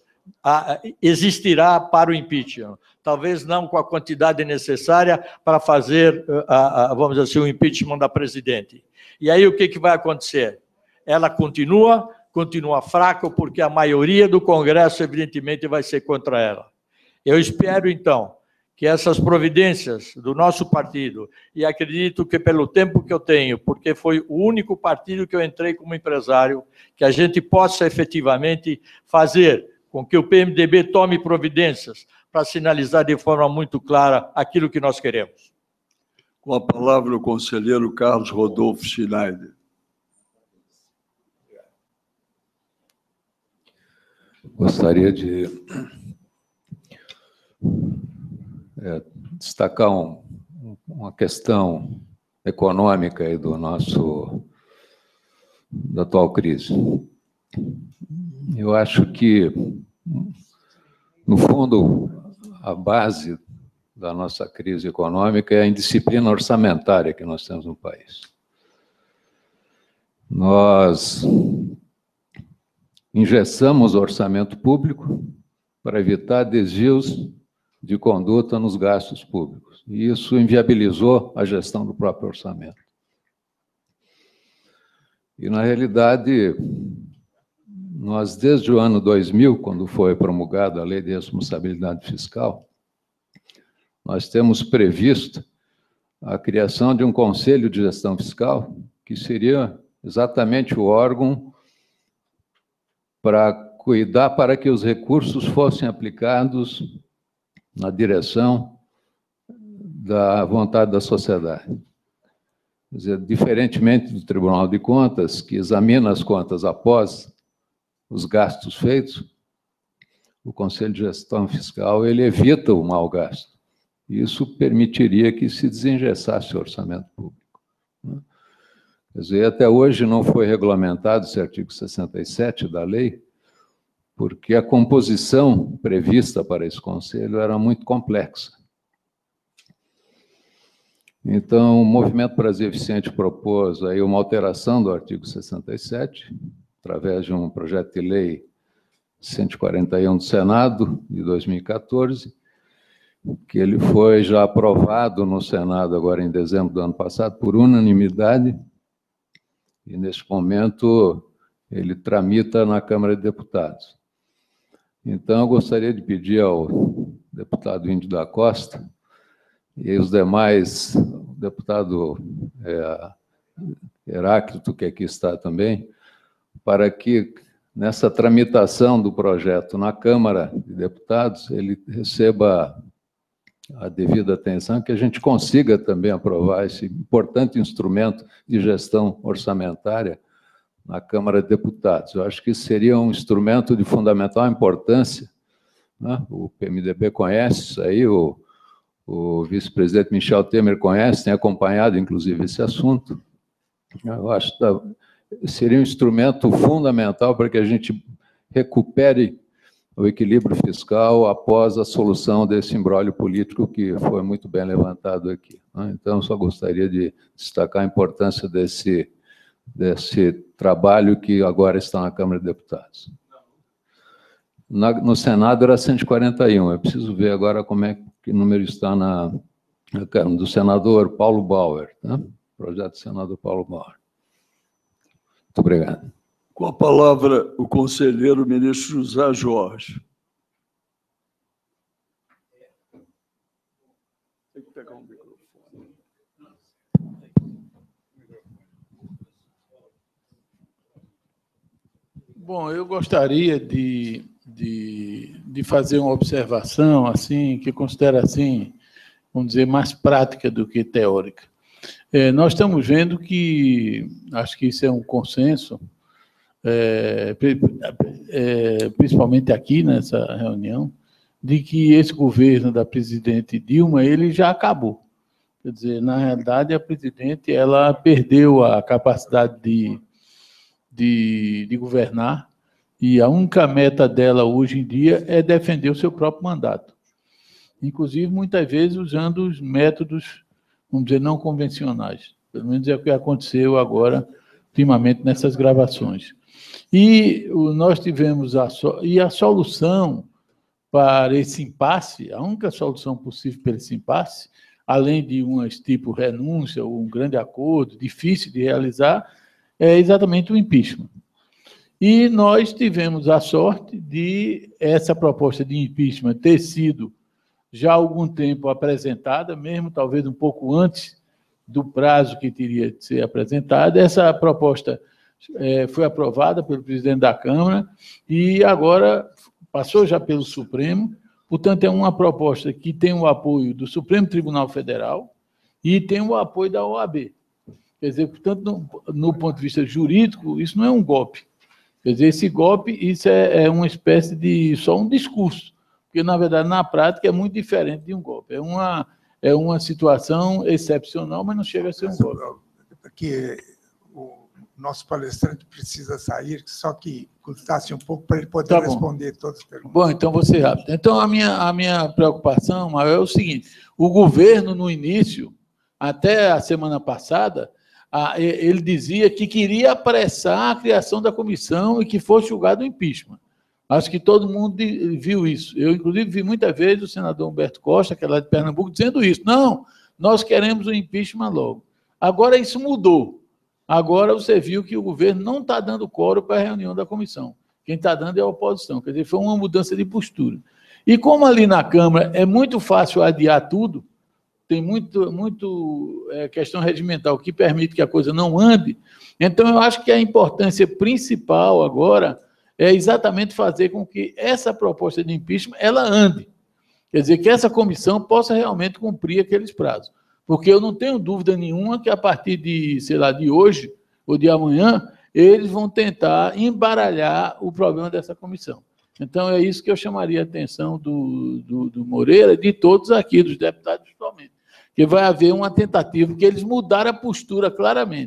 existirá para o impeachment. Talvez não com a quantidade necessária para fazer, vamos dizer assim, o impeachment da presidente. E aí o que, que vai acontecer? Ela continua, continua fraca, porque a maioria do Congresso, evidentemente, vai ser contra ela. Eu espero, então, que essas providências do nosso partido, e acredito que pelo tempo que eu tenho, porque foi o único partido que eu entrei como empresário, que a gente possa efetivamente fazer com que o P M D B tome providências para sinalizar de forma muito clara aquilo que nós queremos. Com a palavra o conselheiro Carlos Rodolfo Schneider. Gostaria de é, destacar um, uma questão econômica aí do nosso, da atual crise. Eu acho que, no fundo, a base da nossa crise econômica é a indisciplina orçamentária que nós temos no país. Nós engessamos o orçamento público para evitar desvios de conduta nos gastos públicos. E isso inviabilizou a gestão do próprio orçamento. E, na realidade, nós, desde o ano dois mil, quando foi promulgada a Lei de Responsabilidade Fiscal, nós temos previsto a criação de um Conselho de Gestão Fiscal, que seria exatamente o órgão para cuidar para que os recursos fossem aplicados na direção da vontade da sociedade. Quer dizer, diferentemente do Tribunal de Contas, que examina as contas após os gastos feitos, o Conselho de Gestão Fiscal ele evita o mau gasto. Isso permitiria que se desengessasse o orçamento público. Quer dizer, até hoje não foi regulamentado esse artigo sessenta e sete da lei, porque a composição prevista para esse conselho era muito complexa. Então, o Movimento Brasil Eficiente propôs aí uma alteração do artigo sessenta e sete, através de um projeto de lei cento e quarenta e um do Senado, de dois mil e quatorze, que ele foi já aprovado no Senado, agora em dezembro do ano passado, por unanimidade, e, neste momento, ele tramita na Câmara de Deputados. Então, eu gostaria de pedir ao deputado Índio da Costa e os demais, o deputado é, Heráclito, que aqui está também, para que, nessa tramitação do projeto na Câmara de Deputados, ele receba a devida atenção, que a gente consiga também aprovar esse importante instrumento de gestão orçamentária na Câmara de Deputados. Eu acho que isso seria um instrumento de fundamental importância, né? O P M D B conhece isso aí, o, o vice-presidente Michel Temer conhece, tem acompanhado, inclusive, esse assunto. Eu acho que seria um instrumento fundamental para que a gente recupere o equilíbrio fiscal após a solução desse imbróglio político que foi muito bem levantado aqui. Então, só gostaria de destacar a importância desse, desse trabalho que agora está na Câmara de Deputados. Na, no Senado era cento e quarenta e um, eu preciso ver agora como é que número está na, na Câmara, do senador Paulo Bauer, tá? Projeto do senador Paulo Bauer. Muito obrigado. Com a palavra, o conselheiro ministro José Jorge. Tem que pegar um microfone. Bom, eu gostaria de, de, de fazer uma observação, assim, que eu considero assim, vamos dizer, mais prática do que teórica. É, nós estamos vendo que, acho que isso é um consenso, É, é, principalmente aqui nessa reunião, de que esse governo da presidente Dilma ele já acabou. Quer dizer, na realidade, a presidente ela perdeu a capacidade de, de, de governar e a única meta dela hoje em dia é defender o seu próprio mandato. Inclusive, muitas vezes, usando os métodos, vamos dizer, não convencionais. Pelo menos é o que aconteceu agora, ultimamente, nessas gravações. E nós tivemos a, so, e a solução para esse impasse, a única solução possível para esse impasse, além de umas tipo renúncia ou um grande acordo, difícil de realizar, é exatamente o impeachment. E nós tivemos a sorte de essa proposta de impeachment ter sido já há algum tempo apresentada, mesmo talvez um pouco antes do prazo que teria de ser apresentada. Essa proposta É, foi aprovada pelo presidente da Câmara e agora passou já pelo Supremo. Portanto, é uma proposta que tem o apoio do Supremo Tribunal Federal e tem o apoio da O A B. Quer dizer, portanto, no, no ponto de vista jurídico, isso não é um golpe. Quer dizer, esse golpe, isso é, é uma espécie de só um discurso, porque, na verdade, na prática, é muito diferente de um golpe. É uma, é uma situação excepcional, mas não chega a ser um golpe. Porque o nosso palestrante precisa sair, só que custasse um pouco para ele poder tá responder todas as perguntas. Bom, então vou ser rápido. Então, a minha, a minha preocupação maior é o seguinte: o governo, no início, até a semana passada, a, ele dizia que queria apressar a criação da comissão e que fosse julgado o impeachment. Acho que todo mundo viu isso. Eu, inclusive, vi muitas vezes o senador Humberto Costa, que é lá de Pernambuco, dizendo isso. Não, nós queremos o impeachment logo. Agora isso mudou. Agora você viu que o governo não está dando quórum para a reunião da comissão. Quem está dando é a oposição. Quer dizer, foi uma mudança de postura. E como ali na Câmara é muito fácil adiar tudo, tem muito, muito é, questão regimental que permite que a coisa não ande, então eu acho que a importância principal agora é exatamente fazer com que essa proposta de impeachment ela ande. Quer dizer, que essa comissão possa realmente cumprir aqueles prazos. Porque eu não tenho dúvida nenhuma que a partir de, sei lá, de hoje ou de amanhã, eles vão tentar embaralhar o problema dessa comissão. Então, é isso que eu chamaria a atenção do, do, do Moreira, de todos aqui, dos deputados principalmente, que vai haver uma tentativa, que eles mudaram a postura claramente.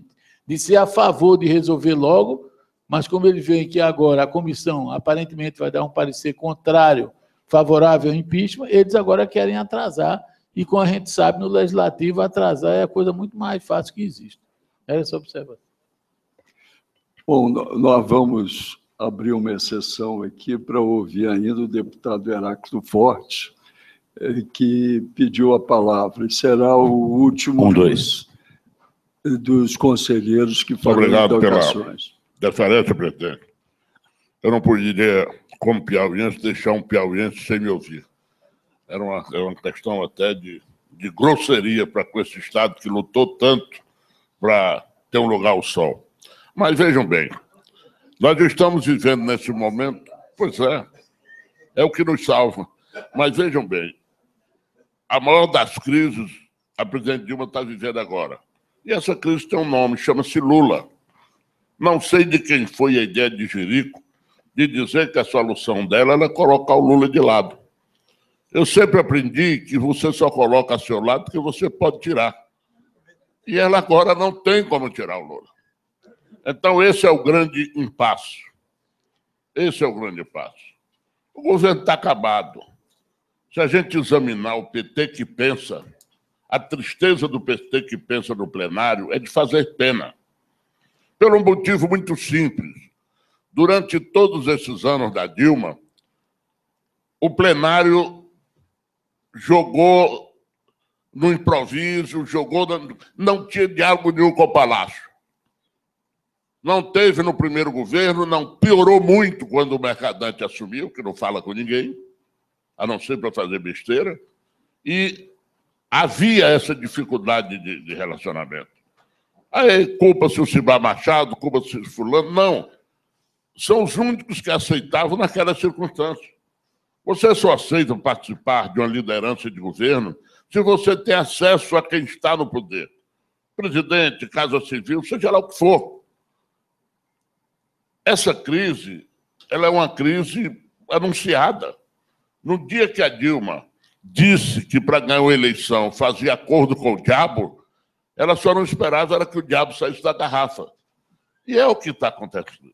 de ser a favor de resolver logo, mas como ele vê que agora a comissão aparentemente vai dar um parecer contrário, favorável ao impeachment, eles agora querem atrasar, e como a gente sabe, no Legislativo, atrasar é a coisa muito mais fácil que existe. Era essa observação. Bom, nós vamos abrir uma exceção aqui para ouvir ainda o deputado Heráclito Forte, que pediu a palavra, e será o último um, dois. Dos, dos conselheiros que farão Obrigado indagações. Pela deferência, presidente. Eu não poderia, como piauiense, deixar um piauiense sem me ouvir. Era uma, era uma questão até de, de grosseria para com esse Estado que lutou tanto para ter um lugar ao sol. Mas vejam bem, nós estamos vivendo nesse momento, pois é, é o que nos salva. Mas vejam bem, a maior das crises a presidente Dilma está vivendo agora. E essa crise tem um nome, chama-se Lula. Não sei de quem foi a ideia de Jerico de dizer que a solução dela era colocar o Lula de lado. Eu sempre aprendi que você só coloca a seu lado porque você pode tirar. E ela agora não tem como tirar o Lula. Então, esse é o grande impasse. Esse é o grande impasse. O governo está acabado. Se a gente examinar o P T que pensa, a tristeza do P T que pensa no plenário é de fazer pena. Pelo um motivo muito simples. Durante todos esses anos da Dilma, o plenário jogou no improviso, jogou... No... não tinha diálogo nenhum com o Palácio. Não teve no primeiro governo, não piorou muito quando o Mercadante assumiu, que não fala com ninguém, a não ser para fazer besteira, e havia essa dificuldade de, de relacionamento. Aí culpa-se o Cibá Machado, culpa-se o fulano, não. São os únicos que aceitavam naquela circunstância. Você só aceita participar de uma liderança de governo se você tem acesso a quem está no poder. Presidente, Casa Civil, seja lá o que for. Essa crise, ela é uma crise anunciada. No dia que a Dilma disse que para ganhar uma eleição fazia acordo com o diabo, ela só não esperava era que o diabo saísse da garrafa. E é o que está acontecendo.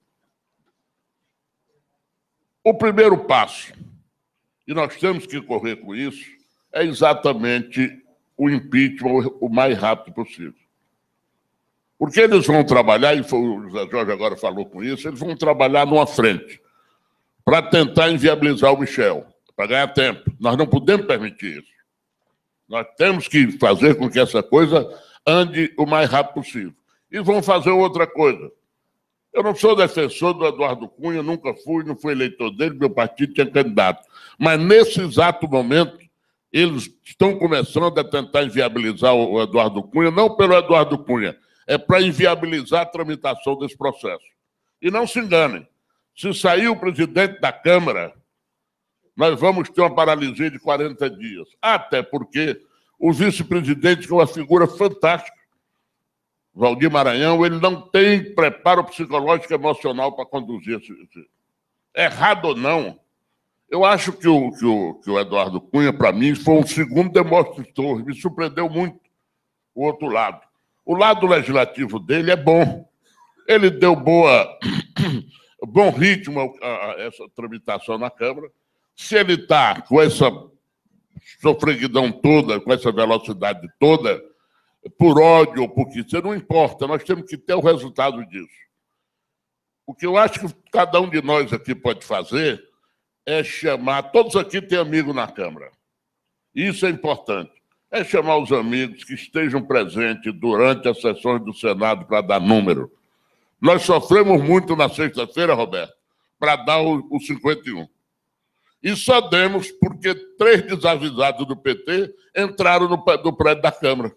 O primeiro passo, e nós temos que correr com isso, é exatamente o impeachment o mais rápido possível. Porque eles vão trabalhar, e o José Jorge agora falou com isso, eles vão trabalhar numa frente para tentar inviabilizar o Michel, para ganhar tempo. Nós não podemos permitir isso. Nós temos que fazer com que essa coisa ande o mais rápido possível. E vão fazer outra coisa. Eu não sou defensor do Eduardo Cunha, nunca fui, não fui eleitor dele, meu partido tinha candidato. Mas, nesse exato momento, eles estão começando a tentar inviabilizar o Eduardo Cunha, não pelo Eduardo Cunha, é para inviabilizar a tramitação desse processo. E não se enganem, se sair o presidente da Câmara, nós vamos ter uma paralisia de quarenta dias. Até porque o vice-presidente, que é uma figura fantástica, Valdir Maranhão, ele não tem preparo psicológico e emocional para conduzir esse... Errado ou não, eu acho que o, que o, que o Eduardo Cunha, para mim, foi um segundo demonstrador, me surpreendeu muito o outro lado. O lado legislativo dele é bom. Ele deu boa, bom ritmo a, a essa tramitação na Câmara. Se ele está com essa sofreguidão toda, com essa velocidade toda, por ódio ou por que seja, não importa, nós temos que ter o resultado disso. O que eu acho que cada um de nós aqui pode fazer é chamar, todos aqui têm amigos na Câmara, isso é importante, é chamar os amigos que estejam presentes durante as sessões do Senado para dar número. Nós sofremos muito na sexta-feira, Roberto, para dar o, o cinquenta e um. E só demos porque três desavisados do P T entraram no, no prédio da Câmara.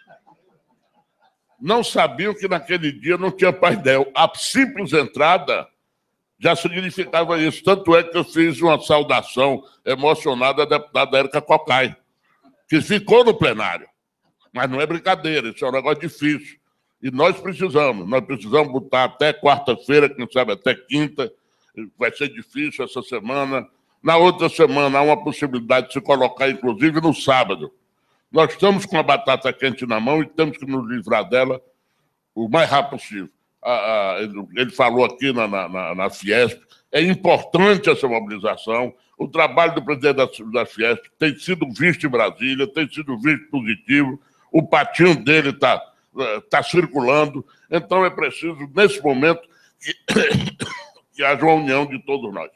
Não sabiam que naquele dia não tinha painel. A simples entrada já significava isso. Tanto é que eu fiz uma saudação emocionada à deputada Érica Cocai, que ficou no plenário. Mas não é brincadeira, isso é um negócio difícil. E nós precisamos, nós precisamos botar até quarta-feira, quem sabe até quinta, vai ser difícil essa semana. Na outra semana há uma possibilidade de se colocar, inclusive, no sábado. Nós estamos com a batata quente na mão e temos que nos livrar dela o mais rápido possível. A, a, ele falou aqui na, na, na Fiesp, é importante essa mobilização. O trabalho do presidente da, da Fiesp tem sido visto em Brasília, tem sido visto positivo, o patinho dele está tá circulando, então é preciso, nesse momento, que, que haja uma união de todos nós.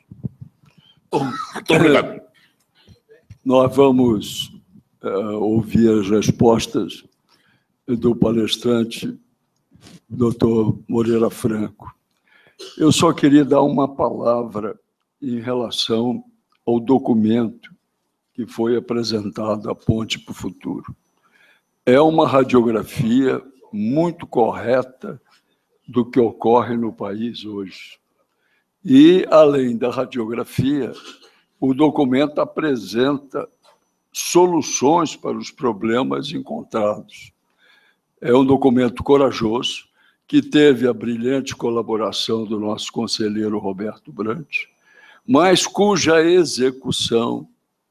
Muito obrigado. Nós vamos uh, ouvir as respostas do palestrante, doutor Moreira Franco. Eu só queria dar uma palavra em relação ao documento que foi apresentado à Ponte para o Futuro. É uma radiografia muito correta do que ocorre no país hoje. E, além da radiografia, o documento apresenta soluções para os problemas encontrados. É um documento corajoso, que teve a brilhante colaboração do nosso conselheiro Roberto Brant, mas cuja execução,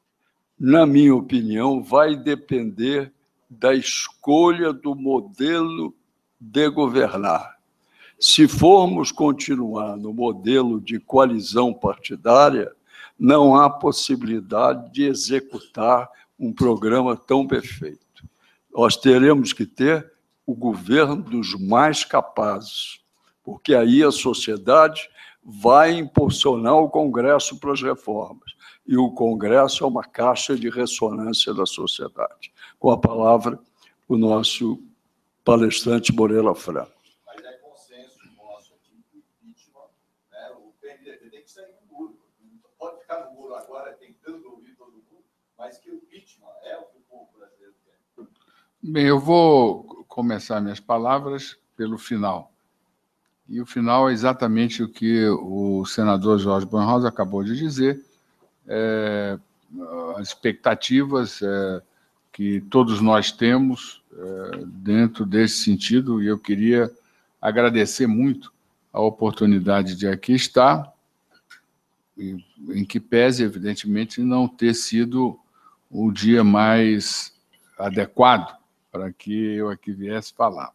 na minha opinião, vai depender da escolha do modelo de governar. Se formos continuar no modelo de coalizão partidária, não há possibilidade de executar um programa tão perfeito. Nós teremos que ter o governo dos mais capazes, porque aí a sociedade vai impulsionar o Congresso para as reformas, e o Congresso é uma caixa de ressonância da sociedade. Com a palavra, o nosso palestrante Moreira Franco. Mas é consenso nosso aqui que o impeachment, né, o P M D B tem que sair do muro. Não pode ficar no muro agora tentando ouvir todo mundo, mas que o impeachment é o que o povo brasileiro quer. Bem, eu vou começar minhas palavras pelo final. E o final é exatamente o que o senador Jorge Bonhoeffer acabou de dizer. É, as expectativas é, que todos nós temos é, dentro desse sentido, e eu queria agradecer muito a oportunidade de aqui estar, em, em que pese, evidentemente, não ter sido o dia mais adequado para que eu aqui viesse falar.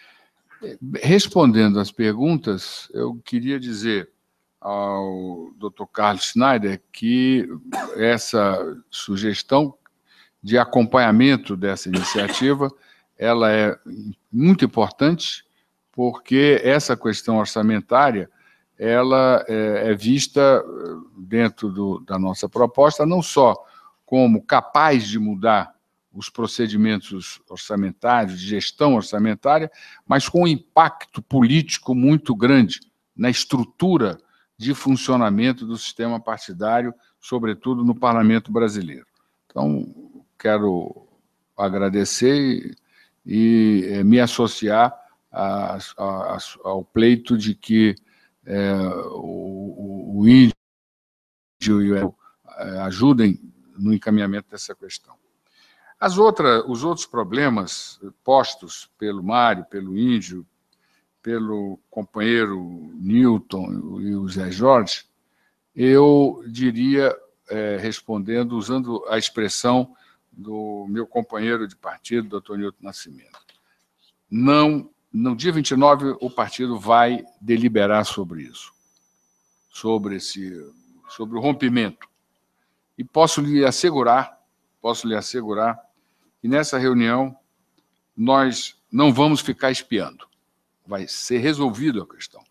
Respondendo às perguntas, eu queria dizer ao doutor Carlos Schneider que essa sugestão de acompanhamento dessa iniciativa, ela é muito importante, porque essa questão orçamentária, ela é, é vista dentro do, da nossa proposta, não só como capaz de mudar os procedimentos orçamentários, de gestão orçamentária, mas com um impacto político muito grande na estrutura de funcionamento do sistema partidário, sobretudo no parlamento brasileiro. Então, quero agradecer e, e me associar a, a, a, ao pleito de que é, o, o índio e o é, ajudem no encaminhamento dessa questão. As outras, os outros problemas postos pelo Mário, pelo Índio, pelo companheiro Newton e o Zé Jorge, eu diria, é, respondendo, usando a expressão do meu companheiro de partido, doutor Newton Nascimento. Não, no dia vinte e nove, o partido vai deliberar sobre isso, sobre, esse, sobre o rompimento. E posso lhe assegurar, posso lhe assegurar, que nessa reunião nós não vamos ficar espiando. Vai ser resolvida a questão.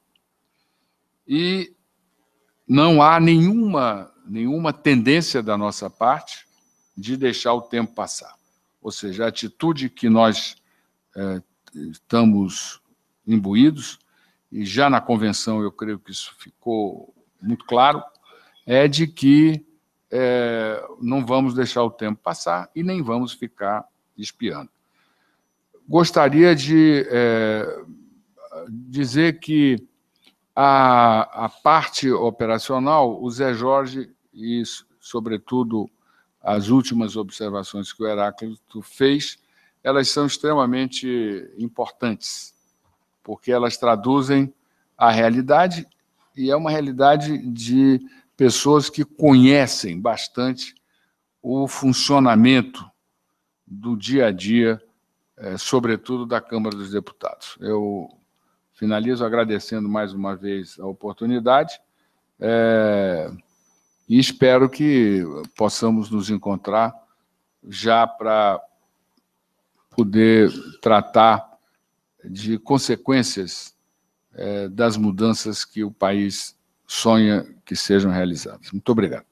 E não há nenhuma, nenhuma tendência da nossa parte de deixar o tempo passar. Ou seja, a atitude que nós é, estamos imbuídos, e já na convenção eu creio que isso ficou muito claro, é de que é, não vamos deixar o tempo passar e nem vamos ficar espiando. Gostaria de é, dizer que a, a parte operacional, o Zé Jorge e, sobretudo, as últimas observações que o Heráclito fez, elas são extremamente importantes, porque elas traduzem a realidade, e é uma realidade de pessoas que conhecem bastante o funcionamento do dia a dia é, sobretudo da Câmara dos Deputados. Eu finalizo agradecendo mais uma vez a oportunidade é, e espero que possamos nos encontrar já para poder tratar de consequências é, das mudanças que o país sonha que sejam realizadas. Muito obrigado.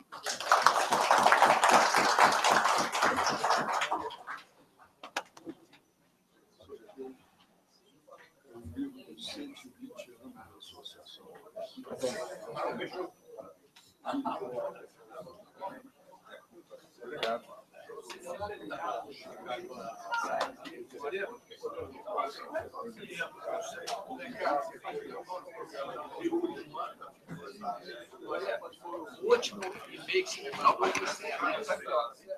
O último e-mail que você me falou,